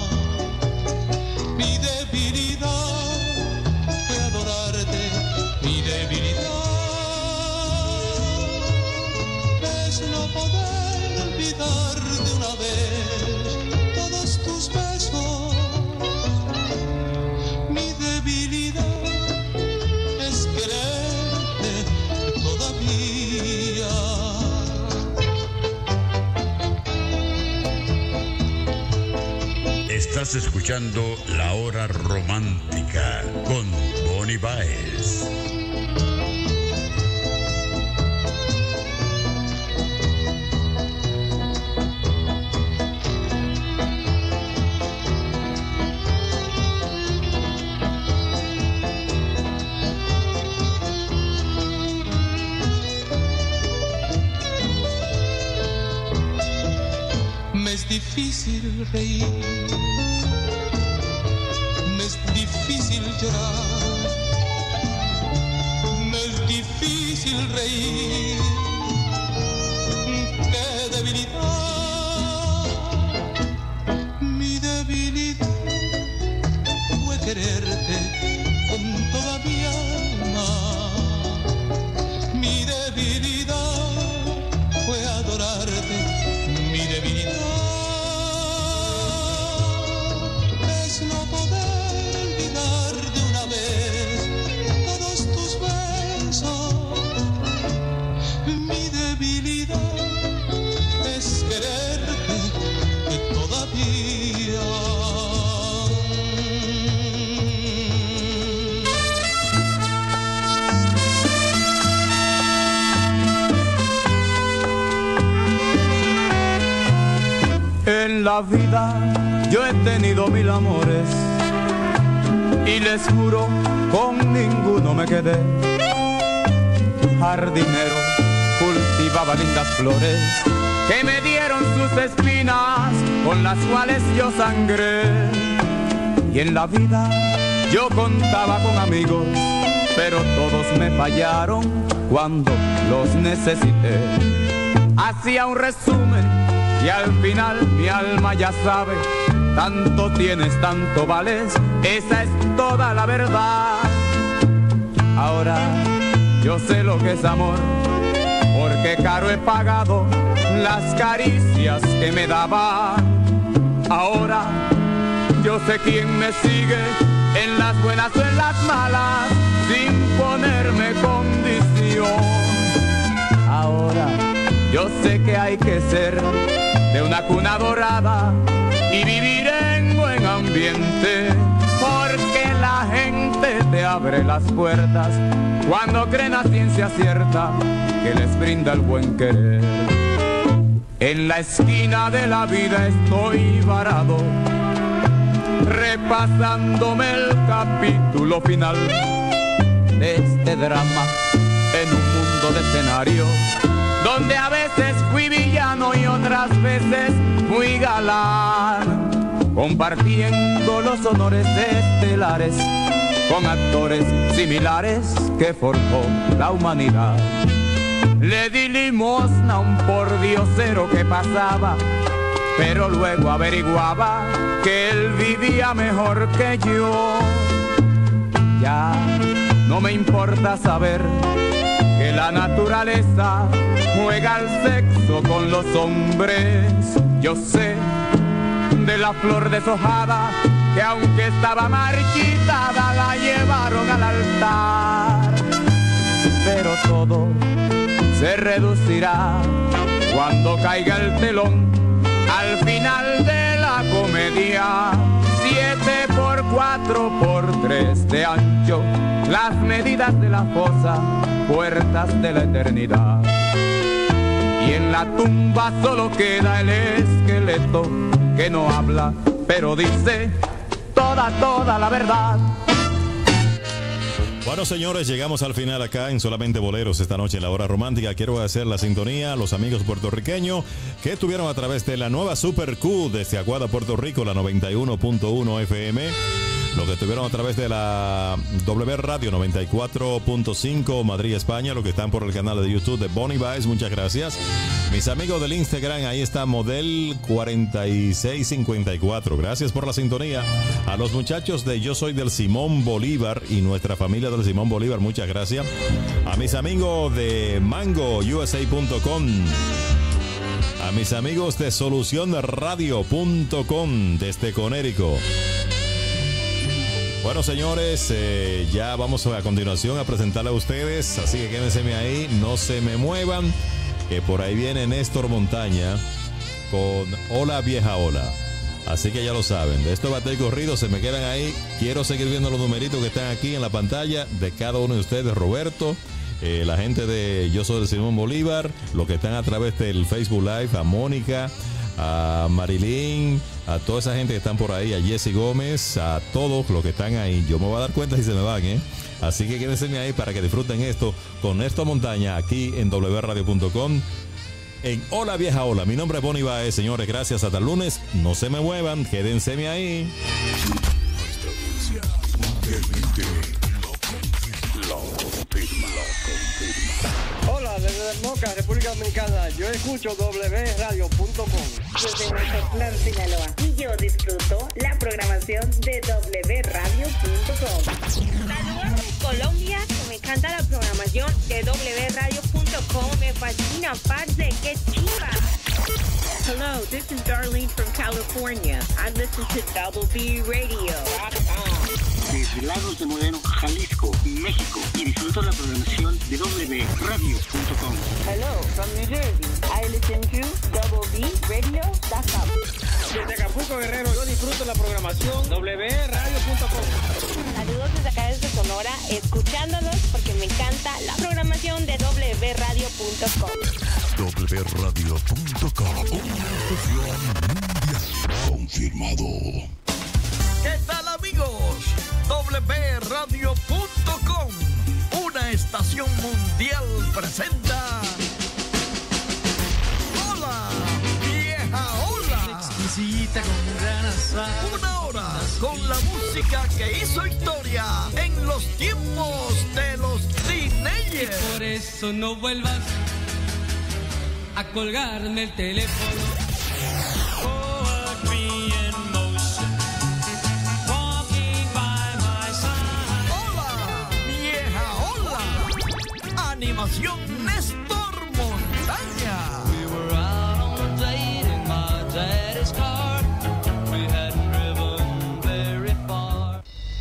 Mi debilidad fue adorarte, mi debilidad es no poder olvidar de una vez todos tus besos. Mi debilidad es quererte todavía. Estás escuchando La Hora Romántica con Bonnie Baez. Me es difícil reír, me es difícil llorar, me es difícil reír. Qué debilidad, mi debilidad fue quererte con toda mi alma. Mi debilidad fue adorarte, mi debilidad es no poder olvidar de una vez todos tus besos. Mi debilidad es quererte todavía. En la vida yo he tenido 1000 amores y les juro con ninguno me quedé. Jardinero, cultivaba lindas flores que me dieron sus espinas con las cuales yo sangré. Y en la vida yo contaba con amigos, pero todos me fallaron cuando los necesité. Hacía un resumen y al final mi alma ya sabe, tanto tienes, tanto vales, esa es toda la verdad. Ahora yo sé lo que es amor, porque caro he pagado las caricias que me daban. Ahora yo sé quién me sigue en las buenas o en las malas, sin ponerme condición. Ahora yo sé que hay que ser de una cuna dorada y vivir en buen ambiente, porque la gente te abre las puertas cuando creen a ciencia cierta que les brinda el buen querer. En la esquina de la vida estoy varado, repasándome el capítulo final de este drama en un mundo de escenario, donde a veces fui villano y otras veces fui galán, compartiendo los honores estelares con actores similares que forjó la humanidad. Le di limosna a un pordiosero que pasaba, pero luego averiguaba que él vivía mejor que yo. Ya no me importa saber que la naturaleza juega al sexo con los hombres. Yo sé de la flor deshojada que aunque estaba marchitada la llevaron al altar. Pero todo se reducirá cuando caiga el telón al final de la la comedia. 7 por 4 por 3 de ancho, las medidas de la fosa, puertas de la eternidad. Y en la tumba solo queda el esqueleto que no habla, pero dice toda la verdad. Bueno, señores, llegamos al final acá en Solamente Boleros esta noche en la hora romántica. Quiero hacer la sintonía a los amigos puertorriqueños que estuvieron a través de la nueva Super Q desde Aguada, Puerto Rico, la 91.1 FM. Los que estuvieron a través de la W Radio 94.5 Madrid, España. Los que están por el canal de YouTube de Bonnie Baez, muchas gracias. Mis amigos del Instagram, ahí está Model 4654. Gracias por la sintonía. A los muchachos de Yo Soy del Simón Bolívar y nuestra familia del Simón Bolívar, muchas gracias. A mis amigos de MangoUSA.com. A mis amigos de SolucionRadio.com desde Conérico. Bueno, señores, ya vamos a continuación a presentarle a ustedes, así que quédense ahí, no se me muevan, que por ahí viene Néstor Montaña con Hola Vieja Hola. Así que ya lo saben, de esto bate y corrido, se me quedan ahí. Quiero seguir viendo los numeritos que están aquí en la pantalla de cada uno de ustedes, Roberto, la gente de Yo Soy de Simón Bolívar, los que están a través del Facebook Live, a Mónica, a Marilyn, a toda esa gente que están por ahí, a Jessy Gómez, a todos los que están ahí. Yo me voy a dar cuenta si se me van, Así que quédense ahí para que disfruten esto con Néstor Montaña aquí en wradio.com en Hola Vieja Hola. Mi nombre es Bonnie Baez, señores, gracias, hasta el lunes. No se me muevan, quédense ahí. Nuestra audiencia mundialmente lo confirma. Hola, desde Moca, República Dominicana. Yo escucho wradio.com. Desde Mazatlán, Sinaloa. Y yo disfruto la programación de wradio.com. Saludos de Colombia, que me encanta la programación de wradio.com. Me fascina, parce, qué chiva. Hello, this is Darlene from California. I listen to Double B Radio. Desde Lagos de Moreno, Jalisco, México, y disfruto la programación de wradio.com. Hello, from New Jersey. I listen to doublebradio.com. Desde Acapulco, Guerrero, yo disfruto la programación wradio.com. Saludos desde acá desde Sonora, escuchándolos porque me encanta la programación de wradio.com. wradio.com, una estación mundial confirmado. ¿Qué tal, amigos? wradio.com, una estación mundial presenta Hola Vieja Hola. Una hora con la música que hizo historia en los tiempos de los teenagers. Por eso no vuelvas a colgarme el teléfono. Animación Néstor Montaña. We were out on a date in my daddy's car. We hadn't driven very far.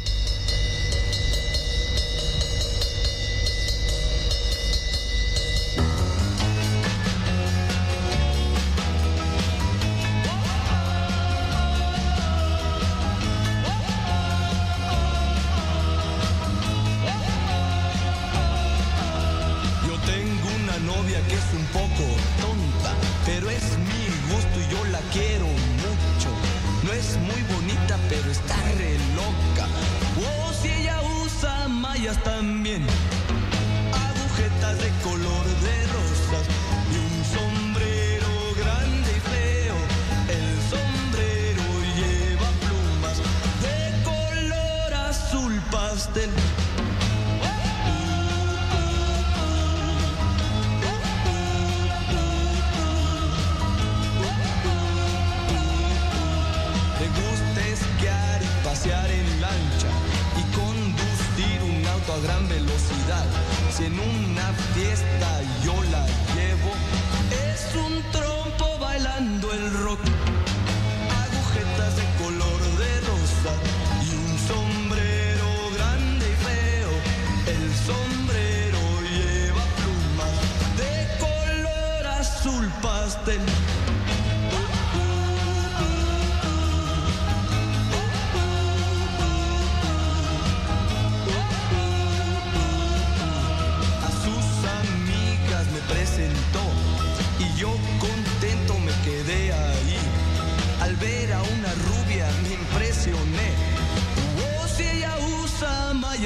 Novia que es un poco tonta, pero es mi gusto y yo la quiero mucho. No es muy bonita, pero está re loca. Oh, si ella usa mallas también, agujetas de color de rosas y un sombrero grande y feo. El sombrero lleva plumas de color azul pastel. Pasear en lancha y conducir un auto a gran velocidad. Si en una fiesta yo la llevo, es un trompo bailando el rock. Agujetas de color de rosa y un sombrero grande y feo. El sombrero lleva plumas de color azul pastel.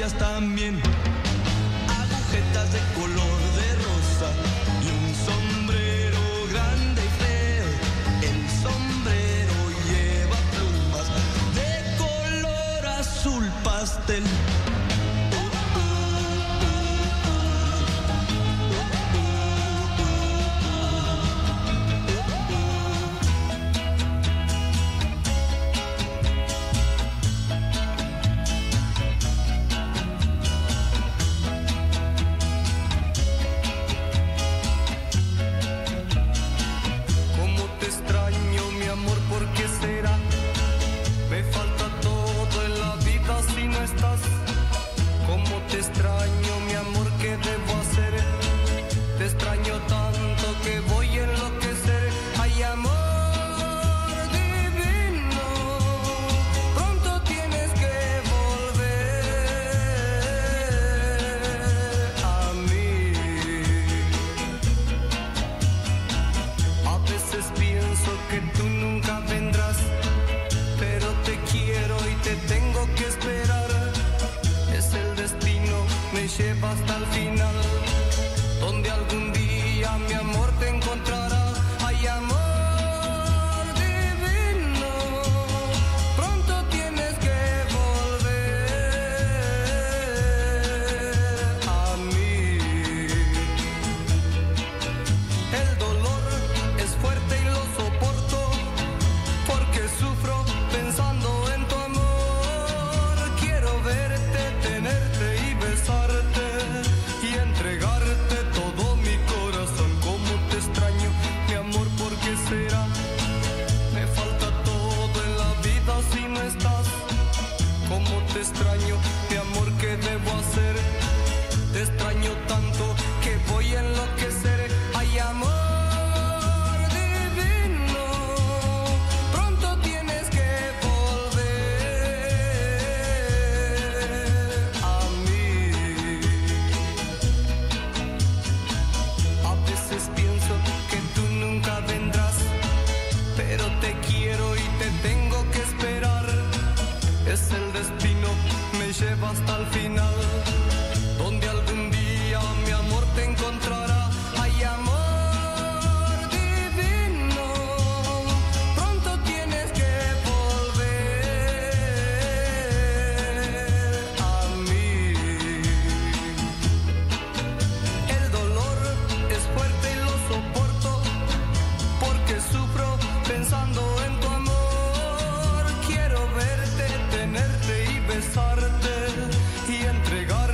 ellas también agujetas de color de rosa y un sombrero grande y feo. El sombrero lleva plumas de color azul pastel. Besarte y entregar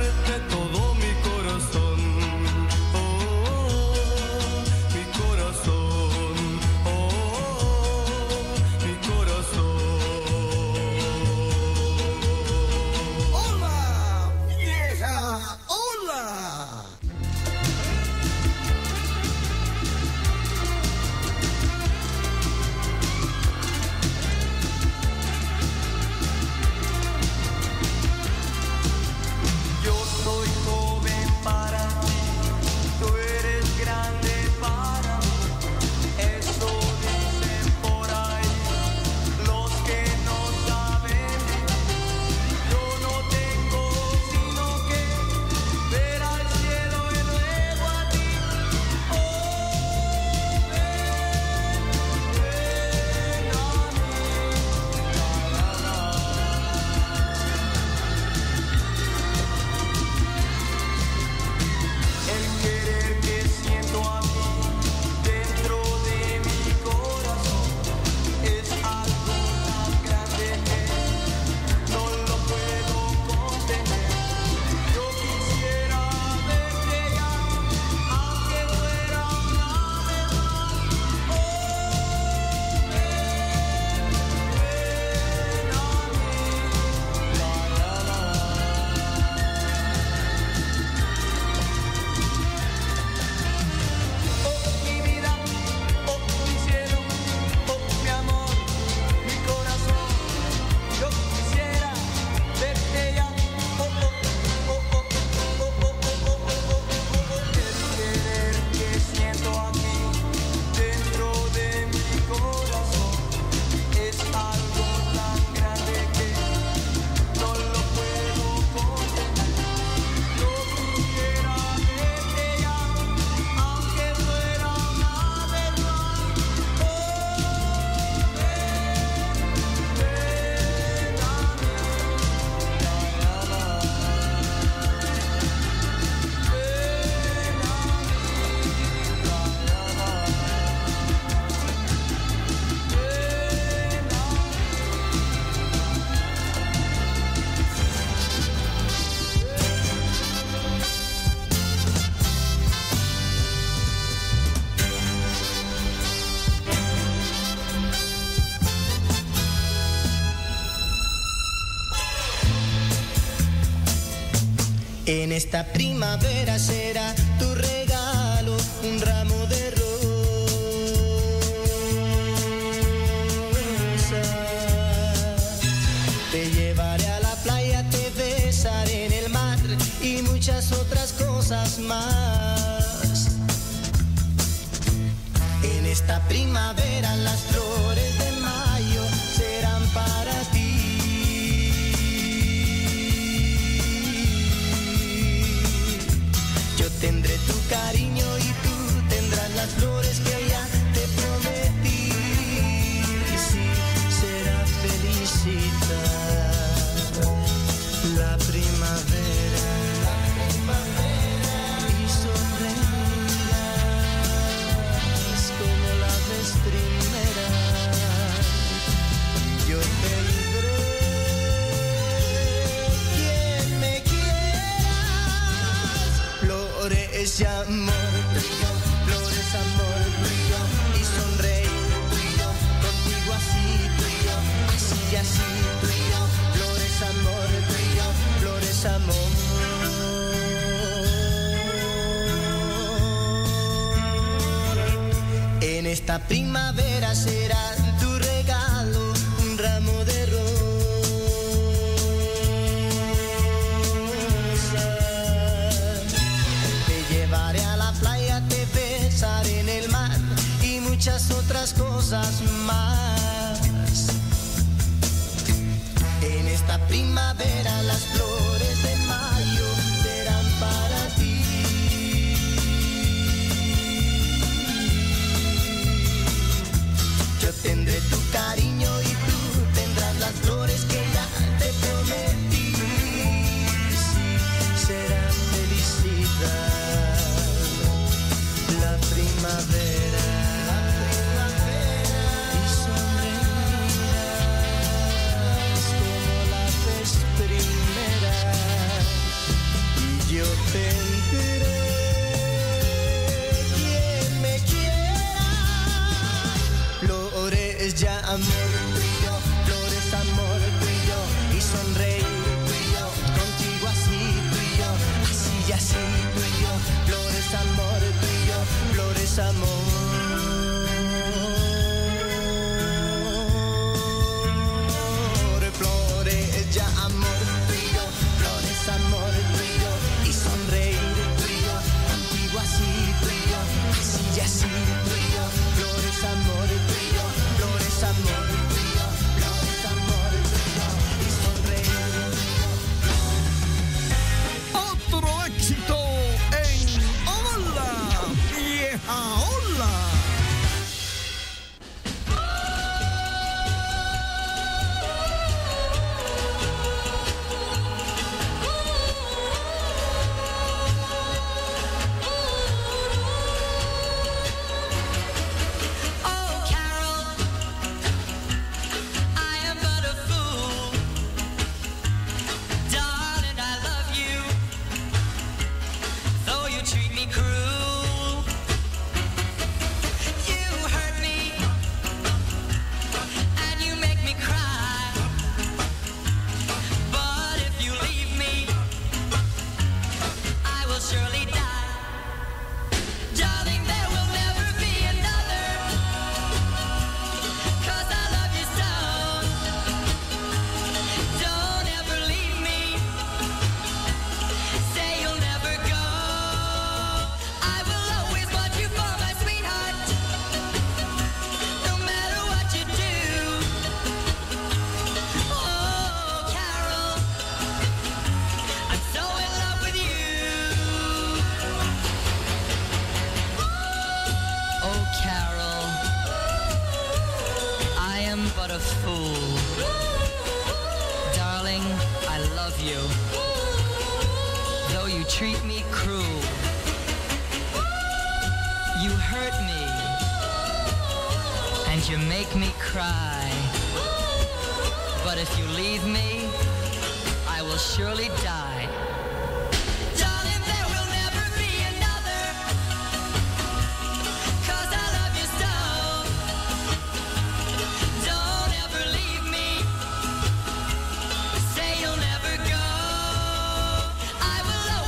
En esta primavera será tu regalo un ramo de rosas. Te llevaré a la playa, te besaré en el mar y muchas otras cosas más. En esta primavera las flores de mayo serán para ti. Yo tendré tu cariño y tú tendrás las flores que ya te prometí. Y sí, será felicidad la primavera, y sonreirás como la vez primera. Y yo tendré quien me quiera. Flores y amor, flores, amor, tú y yo, y sonreír, tú y yo, contigo así, tú y yo, así y así, tú y yo, flores, amor, tú y yo, flores, amor. En esta primavera será tu regalo un ramo de rosas. Llevaré a la playa, te besaré en el mar y muchas otras cosas más. En esta primavera las flores de mayo serán para ti. Yo tendré tu cariño y tú tendrás las flores que ya te prometí. Sí, será felicidad la primavera, y sonreirás como la vez primera. Y yo tendré quien me quiera. Flores ya amor, tú y yo, flores amor, tú y yo, y sonreír, tú y yo, contigo así, tú y yo, así y así, tú y yo, flores amor, tú y yo, flores amor. Flores ya amor, tú y yo, flores amor, tú y yo, y sonreír, tú y yo, contigo así, tú y yo, así y así, tú y yo, flores amor, tú y yo, flores amor, tú y yo, flores amor, tú y yo, y sonreír. Otro éxito en Hola, Vieja Hola. Oh, Carol, I am but a fool. Darling, I love you, though you treat me cruel. You hurt me, and you make me cry. But if you leave me, I will surely die. Darling, there will never be another, 'cause I love you so. Don't ever leave me, say you'll never go. I will always want you for my sweetheart, no matter what you do. Oh, Carol, I'm so in love with you. Oh, Carol, I am but a fool. Darling, I love you, though you treat me cruel. You hurt me, and you make me cry. But if you leave me, I will surely die. Darling, there will never be another, 'cause I love you so. Don't ever leave me, say you'll never go. I will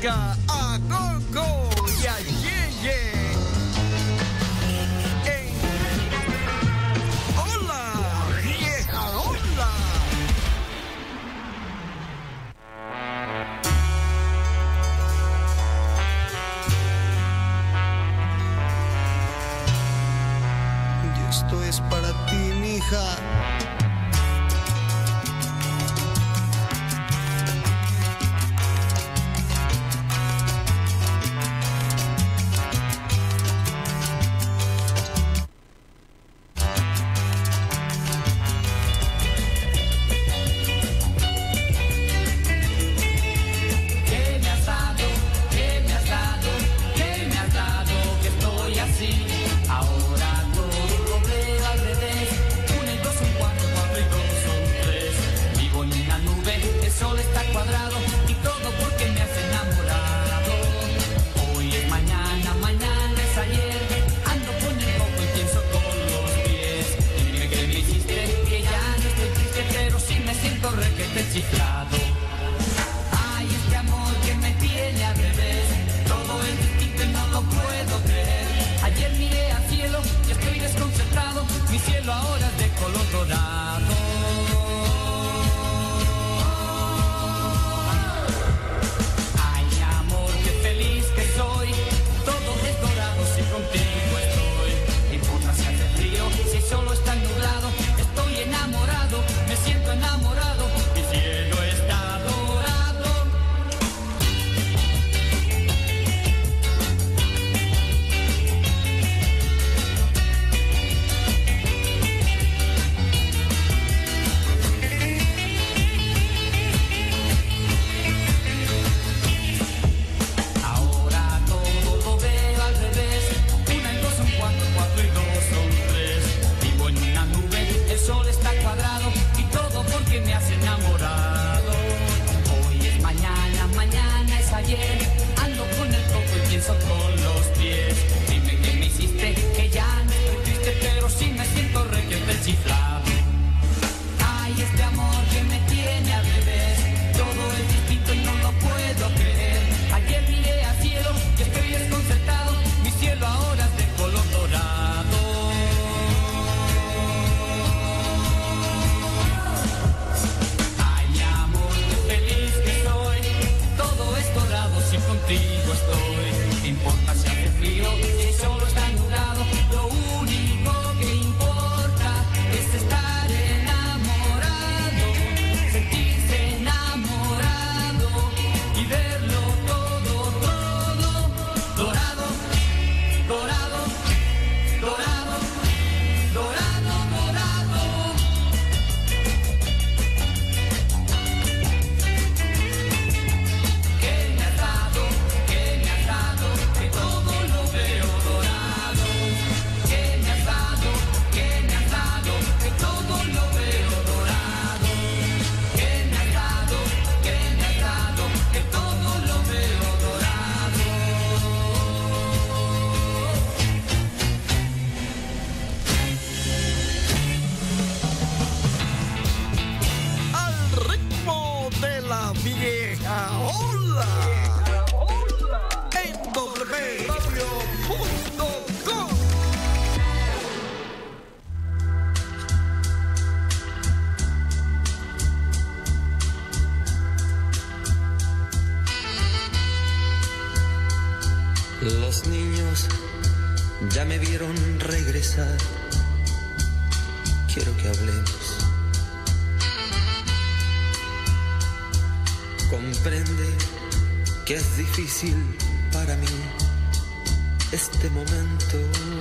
música a Gogo y a Yeye. ¡Hola, vieja, hola! Y esto es para ti, mija. Chiflado. Ay, este amor que me tiene al revés, todo es distinto y no lo puedo creer. Ayer miré al cielo y estoy desconcertado, mi cielo ahora es de color dorado. Ay, amor, qué feliz que soy, todo es dorado si contigo estoy. No importa si hace frío, si solo está nublado, estoy enamorado, me siento enamorado. Mi cielo está dorado. Ahora todo lo veo al revés. 1 y 2 son 4, 4 y 2 son 3. Vivo en una nube, el sol está cuadrado y todo porque me hace enamorado. Hoy es mañana, mañana es ayer. Ando con el coco y pienso con los pies. Dime que me hiciste, que ya no estoy triste, pero sí me siento requete chiflado. Ay, este amor que me tiene al revés, todo es distinto y no lo puedo creer. Ayer miré al cielo y estoy desconcertado, mi cielo ahora es de color dorado. Ay, amor, qué feliz que soy, todo es dorado si contigo estoy. No importa si hace frío, si solo está nublado, lo único que importa es estar enamorado, sentirse enamorado y verlo todo, todo dorado, dorado, dorado, dorado, dorado. Que me has dado, que todo lo veo dorado. Que me has dado, que todo lo veo dorado. Que me has dado, que todo lo veo dorado. Al ritmo de la vieja ola. En wradio.com. Los niños ya me vieron regresar. Quiero que hablemos. Comprende que es difícil para mí este momento.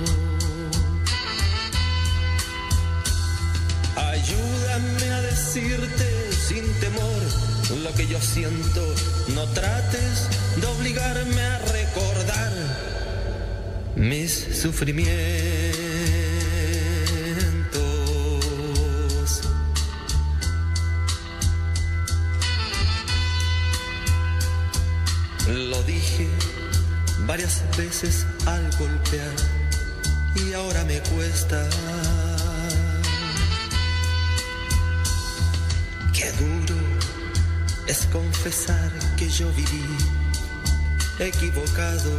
Ayúdame a decirte sin temor lo que yo siento. No trates de obligarme a recordar mis sufrimientos. Lo dije varias veces al golpear y ahora me cuesta. Qué duro es confesar que yo viví equivocado.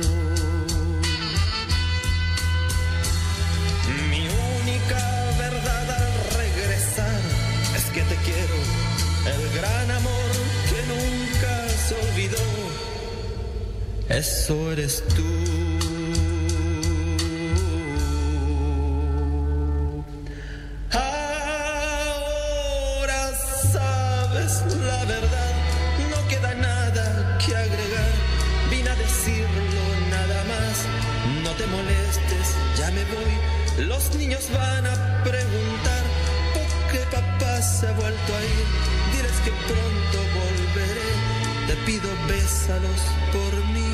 Mi única verdad al regresar es que te quiero, el gran amor que nunca se olvidó. Eso eres tú. La verdad, no queda nada que agregar. Vine a decirlo nada más. No te molestes, ya me voy. Los niños van a preguntar por qué papá se ha vuelto a ir. Diles que pronto volveré. Te pido bésalos por mí.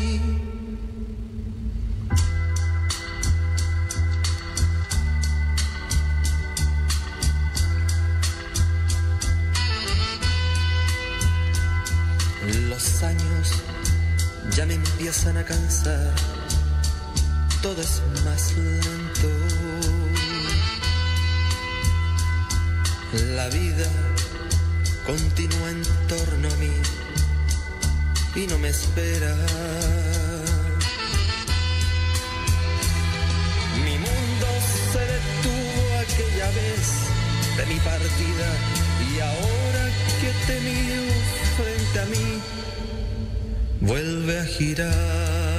Los años ya me empiezan a cansar, todo es más lento. La vida continúa en torno a mí y no me espera. Mi mundo se detuvo aquella vez de mi partida y ahora que te miro frente a mí, vuelve a girar.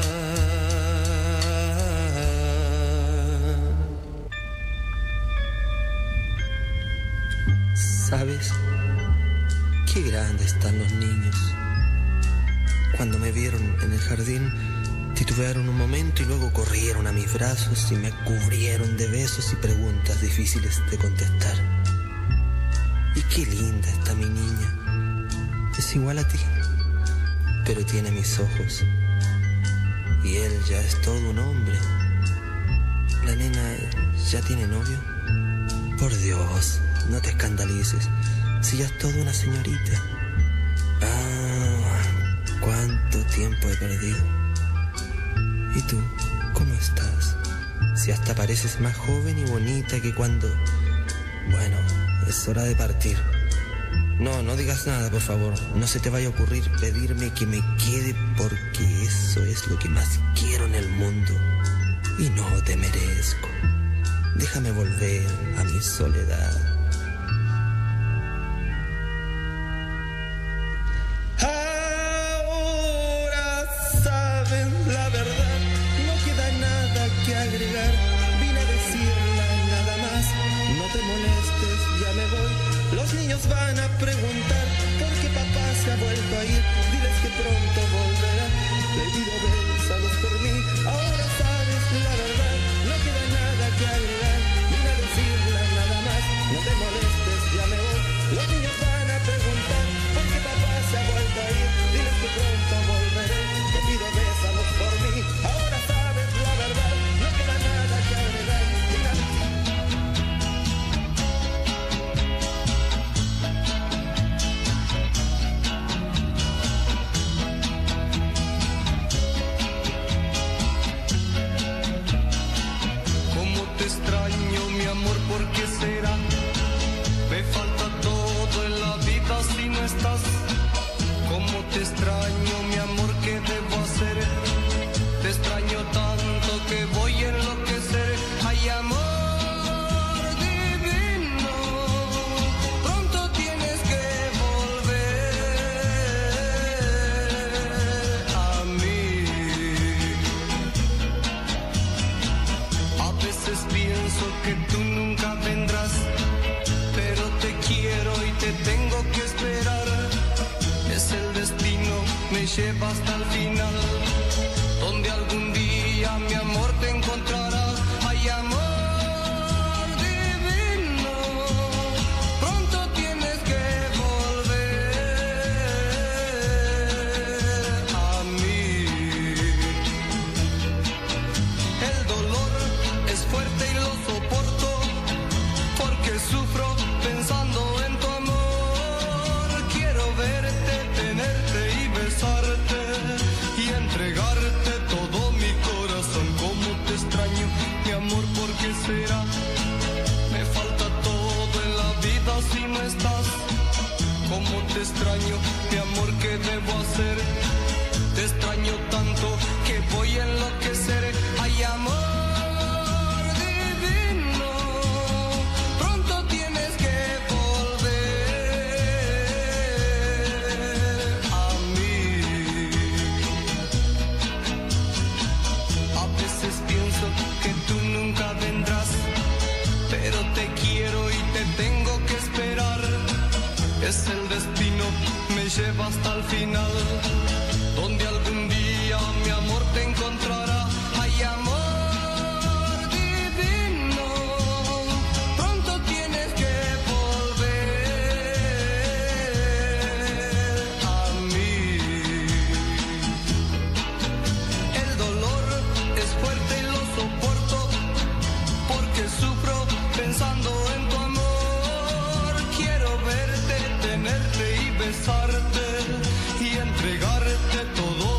¿Sabes? Qué grandes están los niños. Cuando me vieron en el jardín, titubearon un momento y luego corrieron a mis brazos y me cubrieron de besos y preguntas difíciles de contestar. Y qué linda está mi niña. Es igual a ti, pero tiene mis ojos. Y él ya es todo un hombre. ¿La nena ya tiene novio? Por Dios, no te escandalices. Si ya es toda una señorita. Ah, cuánto tiempo he perdido. ¿Y tú, cómo estás? Si hasta pareces más joven y bonita que cuando... Bueno, es hora de partir. No digas nada, por favor. No se te vaya a ocurrir pedirme que me quede, porque eso es lo que más quiero en el mundo. Y no te merezco. Déjame volver a mi soledad. Ahora saben la verdad. No queda nada que agregar. Vine a decirla nada más. No te molestes, ya me voy. Los niños van a preguntar por qué papá se ha vuelto a ir. Diles que pronto volverá. Le pido bésalos por mí. Ahora sabes la verdad. No queda nada que agregar. Vine a decirla nada más. No te molestes, ya me voy. Los niños van a preguntar por qué papá se ha vuelto a ir. Diles que pronto volveré. Te pido bésalos por mí. Ahora sabes la verdad. No queda nada que agregar. Extraño mi amor, ¿por qué será? Me falta todo en la vida si no estás. Cómo te extraño mi amor, ¿qué debo hacer? Te extraño tanto que voy a enloquecer. Ay, amor divino, pronto tienes que volver a mí. A veces pienso que tú nunca vendrás, pero te quiero y te tengo que esperar. Es el destino, me lleva hasta el final, donde algún día mi amor te encontrará. Ay, amor divino, pronto tienes que volver a mí. El dolor es fuerte y lo soporto, porque sufro pensando en tu amor. Quiero verte, tenerte y besarte y entregarte todo mi corazón. me lleva hasta el final, donde algún día mi amor te encontrará. Ay, amor divino, pronto tienes que volver a mí. El dolor es fuerte y lo soporto, porque sufro pensando en tu amor. Quiero verte, tenerte y besarte y entregarte todo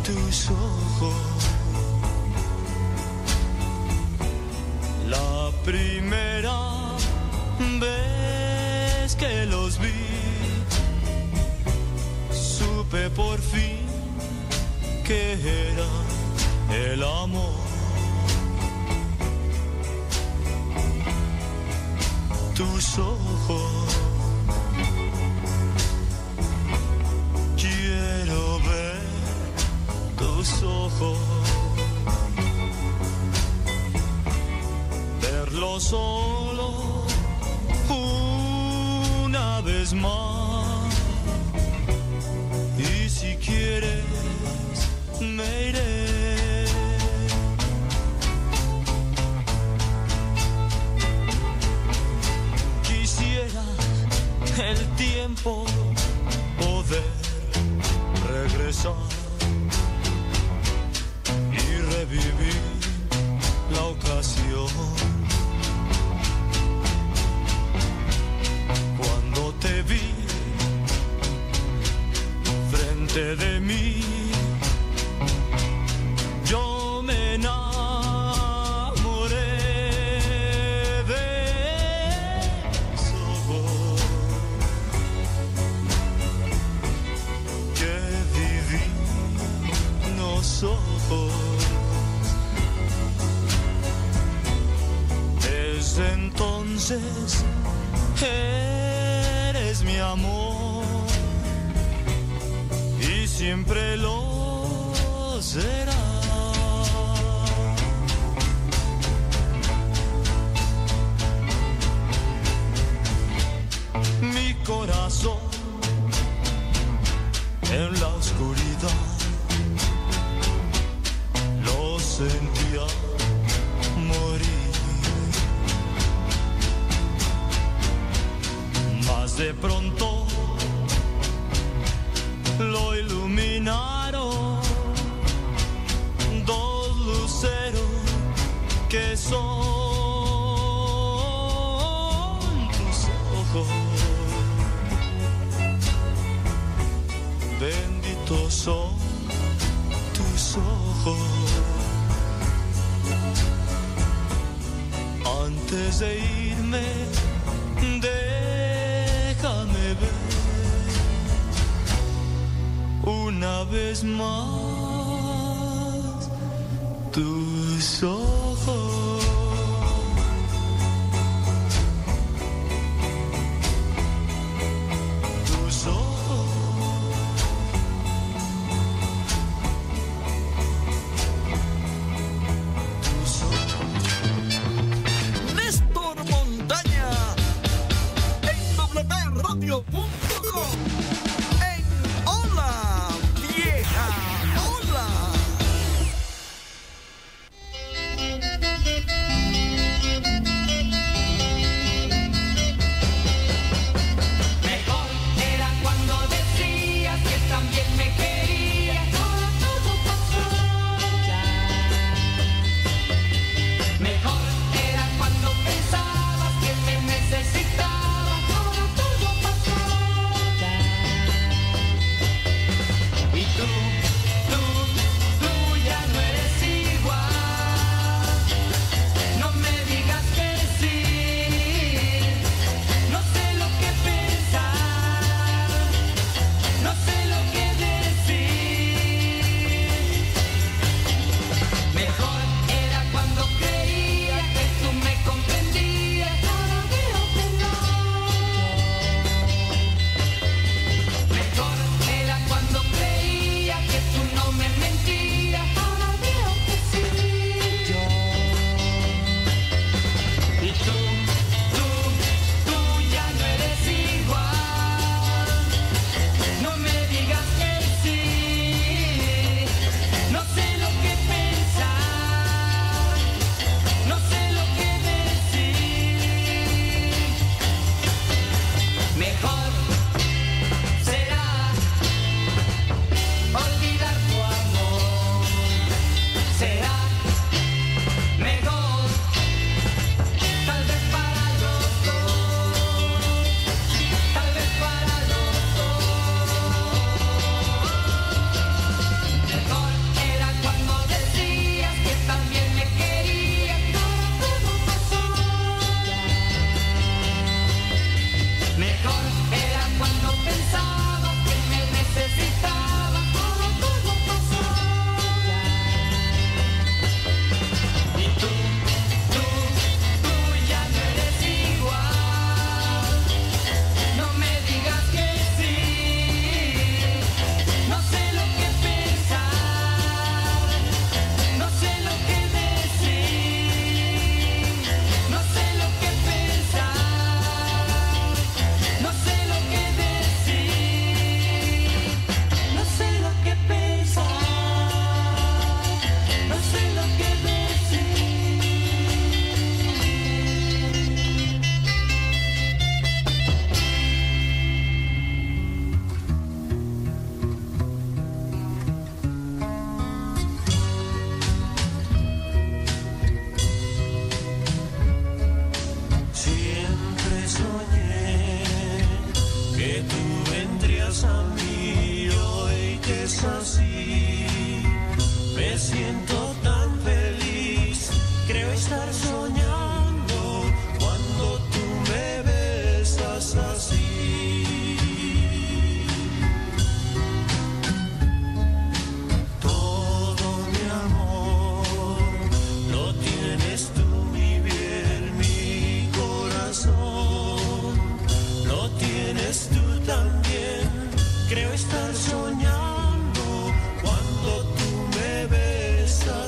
tus ojos. La primera vez que los vi, supe por fin que era el amor. Tus ojos, quiero ver tus ojos, verlo solo una vez más. Y si quieres me iré. Quisiera el tiempo poder regresar y revivir la ocasión cuando te vi frente de mí. Yo me enamoré de esos ojos, que divinos ojos. Desde entonces eres mi amor y siempre lo será. Mi corazón en la oscuridad lo sentía morir, mas de pronto lo iluminaron dos luceros que son tus ojos. Benditos son tus ojos. Antes de irme, déjame ver una vez más tus ojos. Tus ojos. Tus ojos. Néstor Montaña en wradio.com. En Hola Vieja, hola. Me siento tan feliz, creo estar soñando cuando tú me besas así. Todo mi amor lo tienes tú, mi bien, mi corazón, lo tienes tú también. Creo estar soñando cuando tú me besas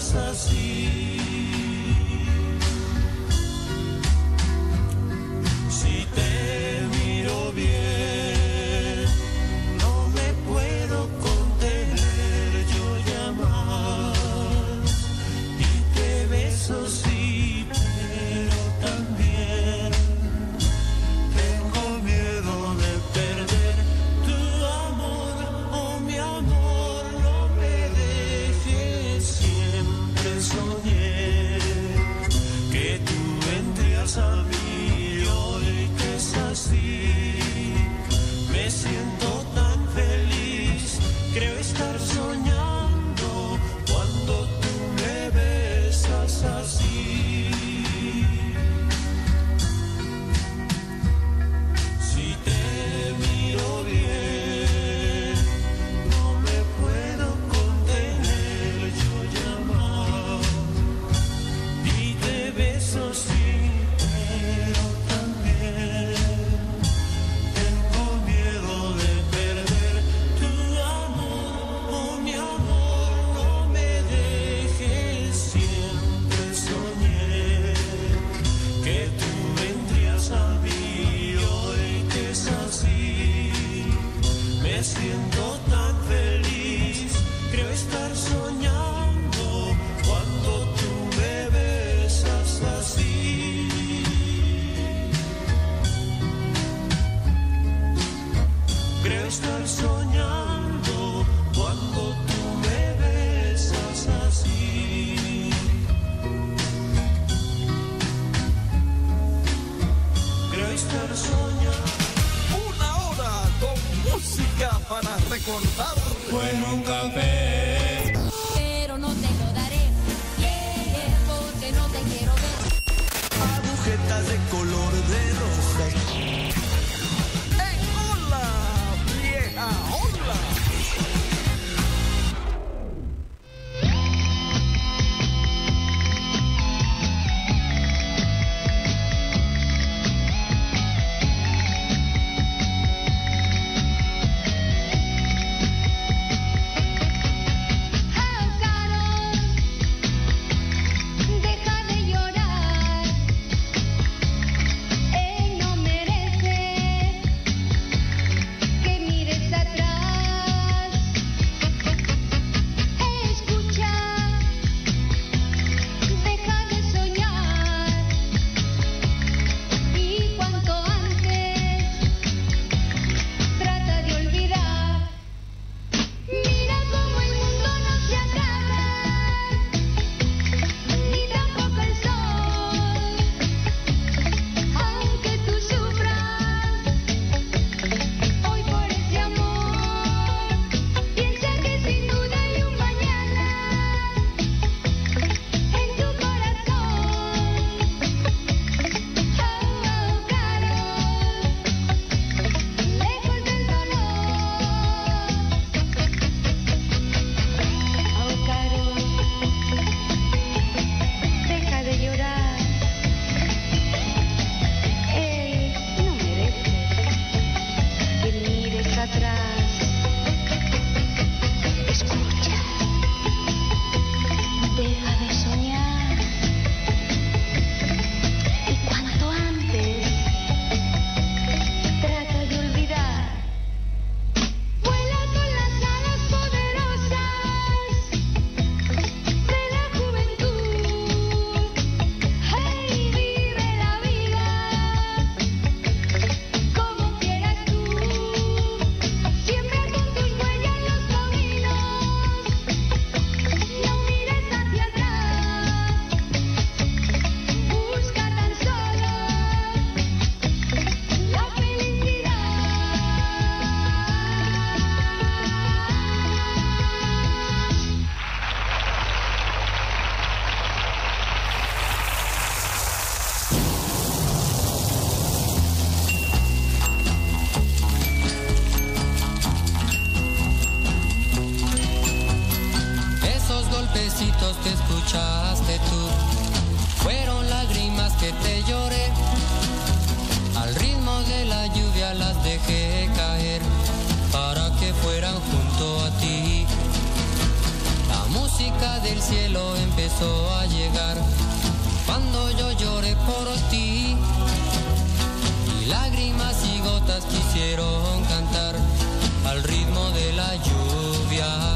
golpecitos que escuchaste tú fueron lágrimas que te lloré. Al ritmo de la lluvia las dejé caer para que fueran junto a ti. La música del cielo empezó a llegar cuando yo lloré por ti. Y lágrimas y gotas quisieron cantar al ritmo de la lluvia.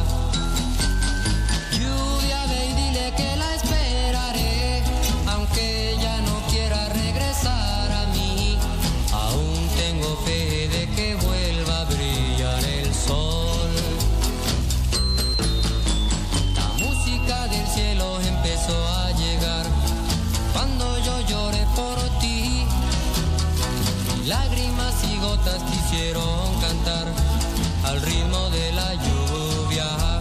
Lluvia, ve y dile que la esperaré, aunque ella no quiera regresar a mí. Aún tengo fe de que vuelva a brillar el sol. La música del cielo empezó a llegar cuando yo lloré por ti. Y lágrimas y gotas quisieron cantar al ritmo de la lluvia.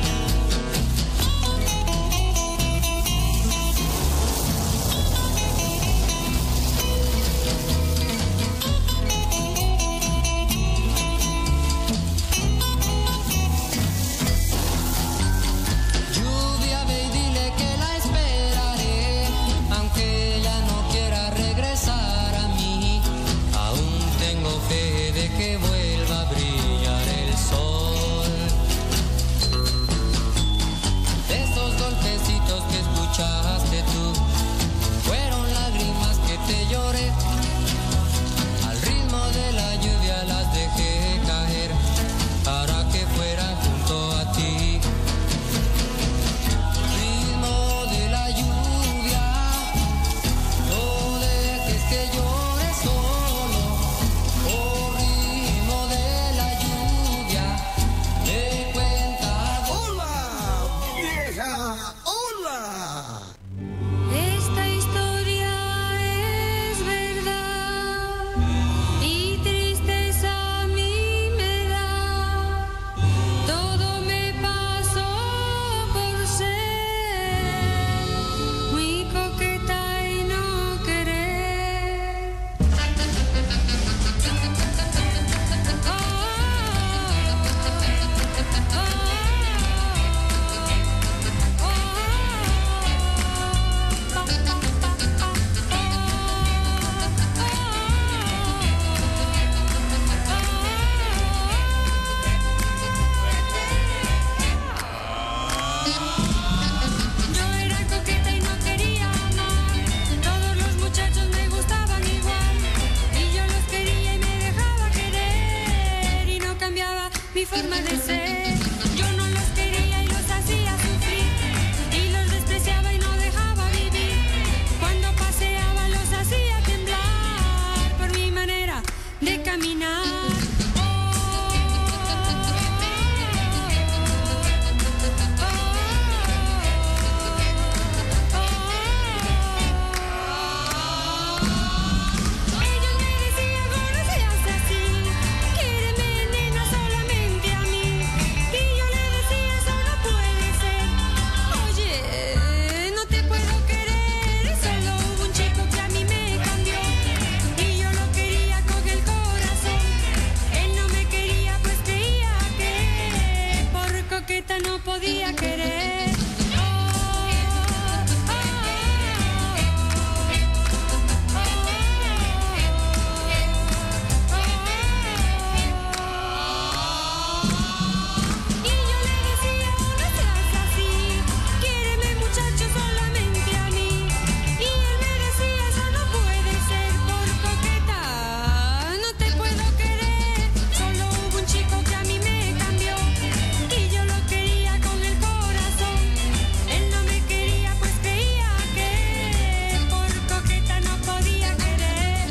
Lluvia, ve y dile que la esperaré, aunque ella no quiera regresar a mí. Aún tengo fe de que vuelva a brillar el sol. Esos golpecitos que escuchaste tú fueron lágrimas que te lloré. Al ritmo de la lluvia las dejé caer para que fueran junto a ti. Ritmo de la lluvia, no dejes que llore solo. Oh, ritmo de la lluvia, te cuenta. ¡Hola, vieja! ¡Hola! Esta historia es verdad y tristeza a mí me da. Todo me pasó por ser muy coqueta y no querer. Yo era coqueta y no quería amar. Todos los muchachos me gustaban igual. Y yo los quería y me dejaba querer. Y no cambiaba mi forma de ser. Yo no los quería y los hacía sufrir. Y los despreciaba y no dejaba vivir. Cuando paseaba los hacía temblar por mi manera de caminar. Ellos me decían, no seas así, quiéreme nena solamente a mí. Y yo le decía, eso no puede ser. Oye, no te puedo querer. Solo hubo un chico que a mí me cambió. Y yo lo quería con el corazón. Él no me quería, pues creía que por coqueta no podía querer. Y yo le decía, no seas así, quiéreme muchacho solamente a mí. Y él me decía, eso no puede ser, por coqueta no te puedo querer. Solo hubo un chico que a mí me cambió. Y yo lo quería con el corazón. Él no me quería, pues creía que por coqueta no podía querer.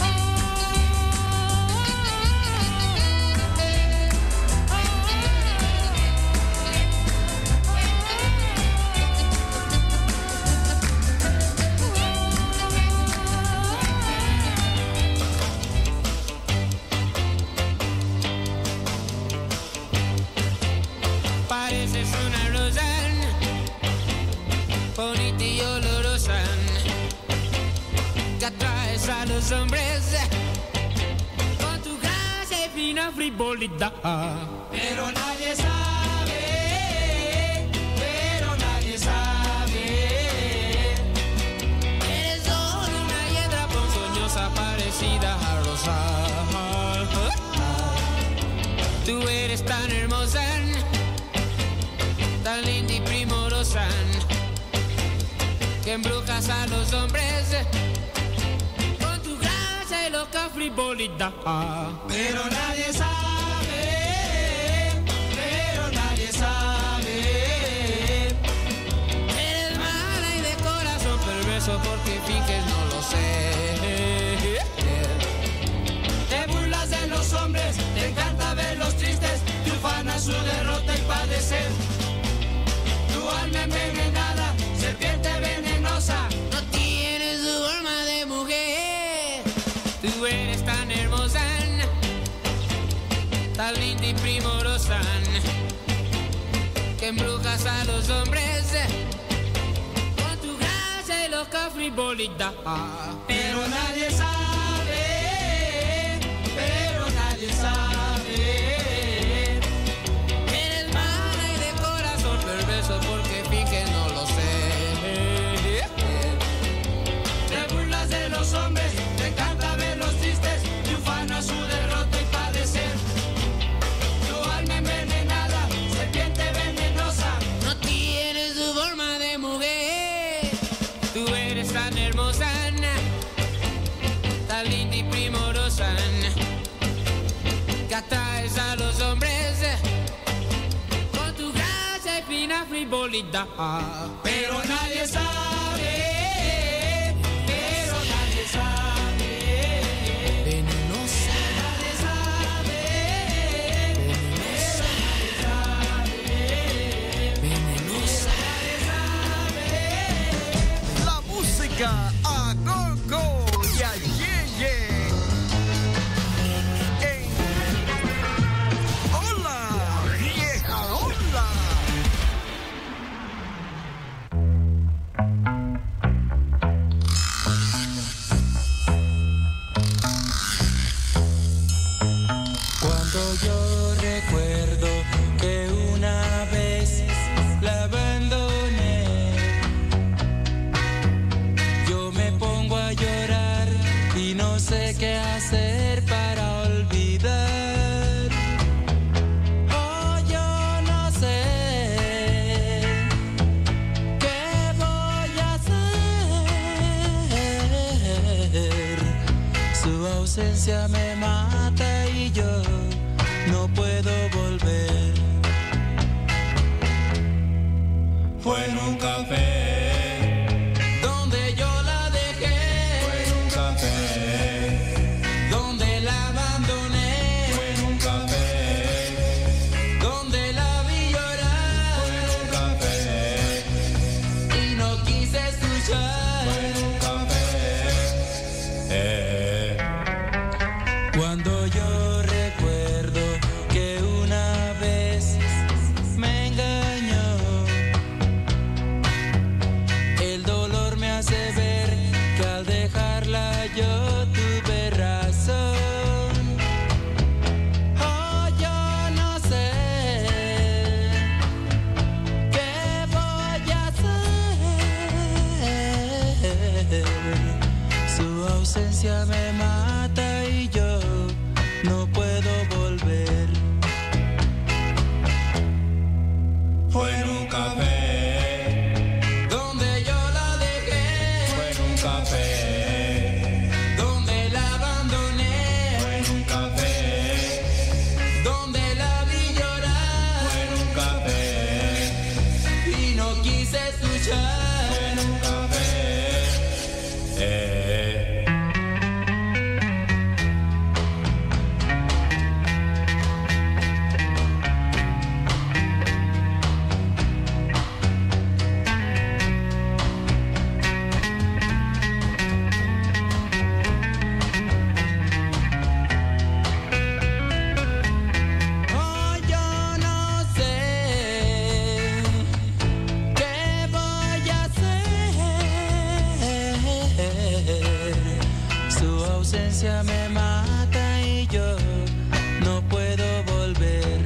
Pareces una rosa bonita y olorosa que atraes a los hombres con tu gracia y fina frivolidad. Pero nadie sabe, pero nadie tan hermosa, tan linda y primorosa, que embrujas a los hombres con tu gracia y loca frivolidad. Pero nadie sabe, pero nadie sabe. Eres mala y de corazón perverso porque finges no lo sé. Te burlas de los hombres, te encanta verlos tristes, te ufana su derrota y padecer. Tu alma envenenada, serpiente venenosa, no tienes su alma de mujer. Tú eres tan hermosa, tan linda y primorosa, que embrujas a los hombres con tu gracia y loca frivolidad. pero nadie sabe, pero nadie sabe. Eres mala y de corazón perverso porque finges no lo sé. Te burlas de los hombres, te encanta verlos tristes, te ufana su derrota y padecer. Tu alma envenenada, serpiente venenosa, no tienes su forma de mujer. Tú eres tan hermosa, tan linda y primorosa, que atraes a los hombres con tu gracia y fina frivolidad. pero nadie sabe, pero nadie sabe. Venenosa, Nadie sabe, venenosa. La música a go-go y a ye-ye. Hola, vieja, hola. Cuando yo recuerdo que una vez la abandoné, yo me pongo a llorar y no sé qué hacer para olvidar. Oh, yo no sé qué voy a hacer. Su ausencia me mata y yo no puedo volver. Fue en un café donde yo la dejé. Fue en un café donde la abandoné. Fue en un café donde la vi llorar. Fue en un café y no quise escuchar. Fue en un café. Cuando yo recuerdo que una vez me engañó, el dolor me hace ver que al dejarla yo tuve razón. Oh, yo no sé qué voy a hacer. Su ausencia me mata y yo no puedo volver. Fue en un café donde yo la dejé. Fue en un café donde la abandoné. Fue en un café donde la vi llorar. Fue en un café y no quise escuchar. Fue en un café. Oh, yo no sé qué voy a hacer. Su ausencia me mata y yo no puedo volver.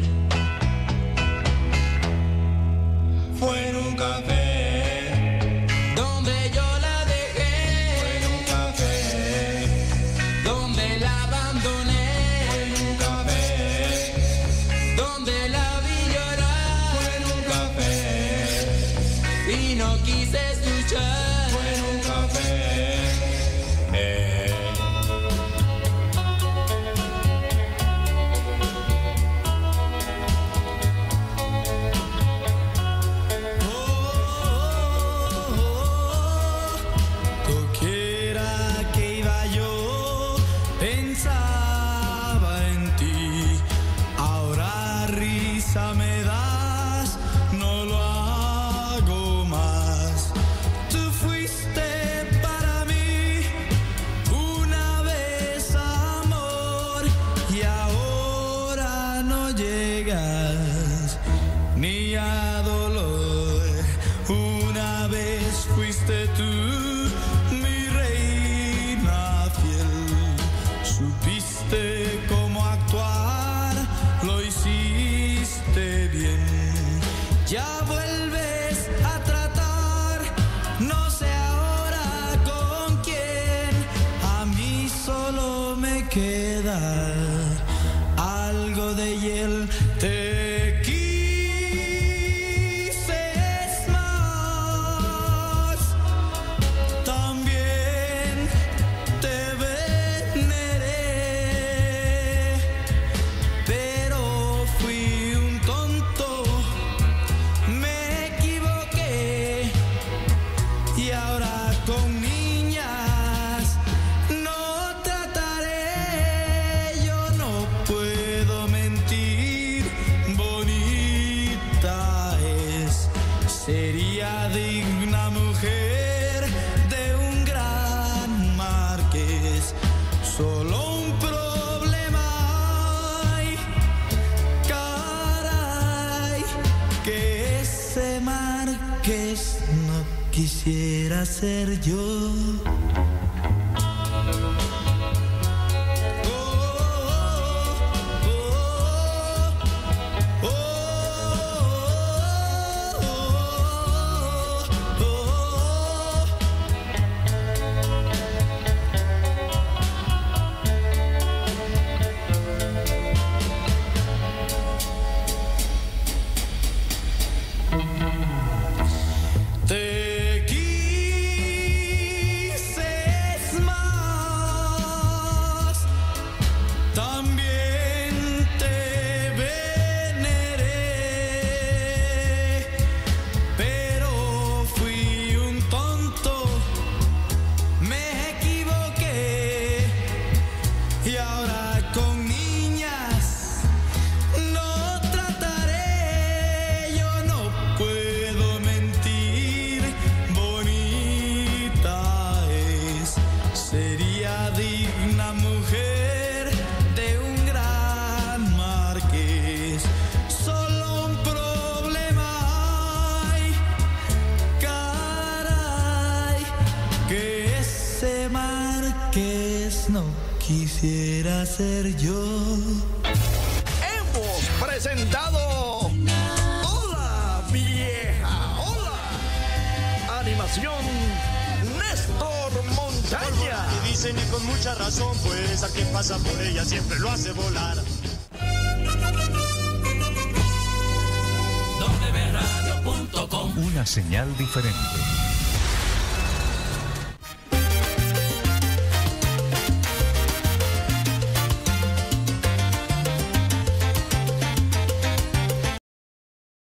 Fue en un café donde yo la dejé. Fue en un café donde la abandoné. Fue en un café donde y no quise escuchar. Fue en un café. Me das, no lo hago más. Tú fuiste para mí una vez amor y ahora no llegas ni a dolor. Una vez fuiste tú mi reina fiel, supiste cómo actuar, lo hiciste bien. Ya vuelves a tratar, no sé ahora con quién. A mí solo me queda algo de hiel. Te quise más, también te veneré, pero fui un tonto, me equivoqué y ahora con niñas no trataré. Yo no puedo mentir, bonita es, sería digna mujer de un gran marqués. Solo un problema hay, caray, que ese marqués no quisiera ser yo. Te quise más, también te veneré, pero fui un tonto, me equivoqué y ahora con niñas no trataré. Yo no puedo mentir, bonita es, sería digna mujer de un gran marqués. Solo un problema hay, caray, que ese marqués no quisiera ser yo. Hemos presentado Hola Vieja, hola. Animación Néstor Montaña. Y dicen y con mucha razón, pues a quien pasa por ella siempre lo hace volar. wradio.com. Una señal diferente.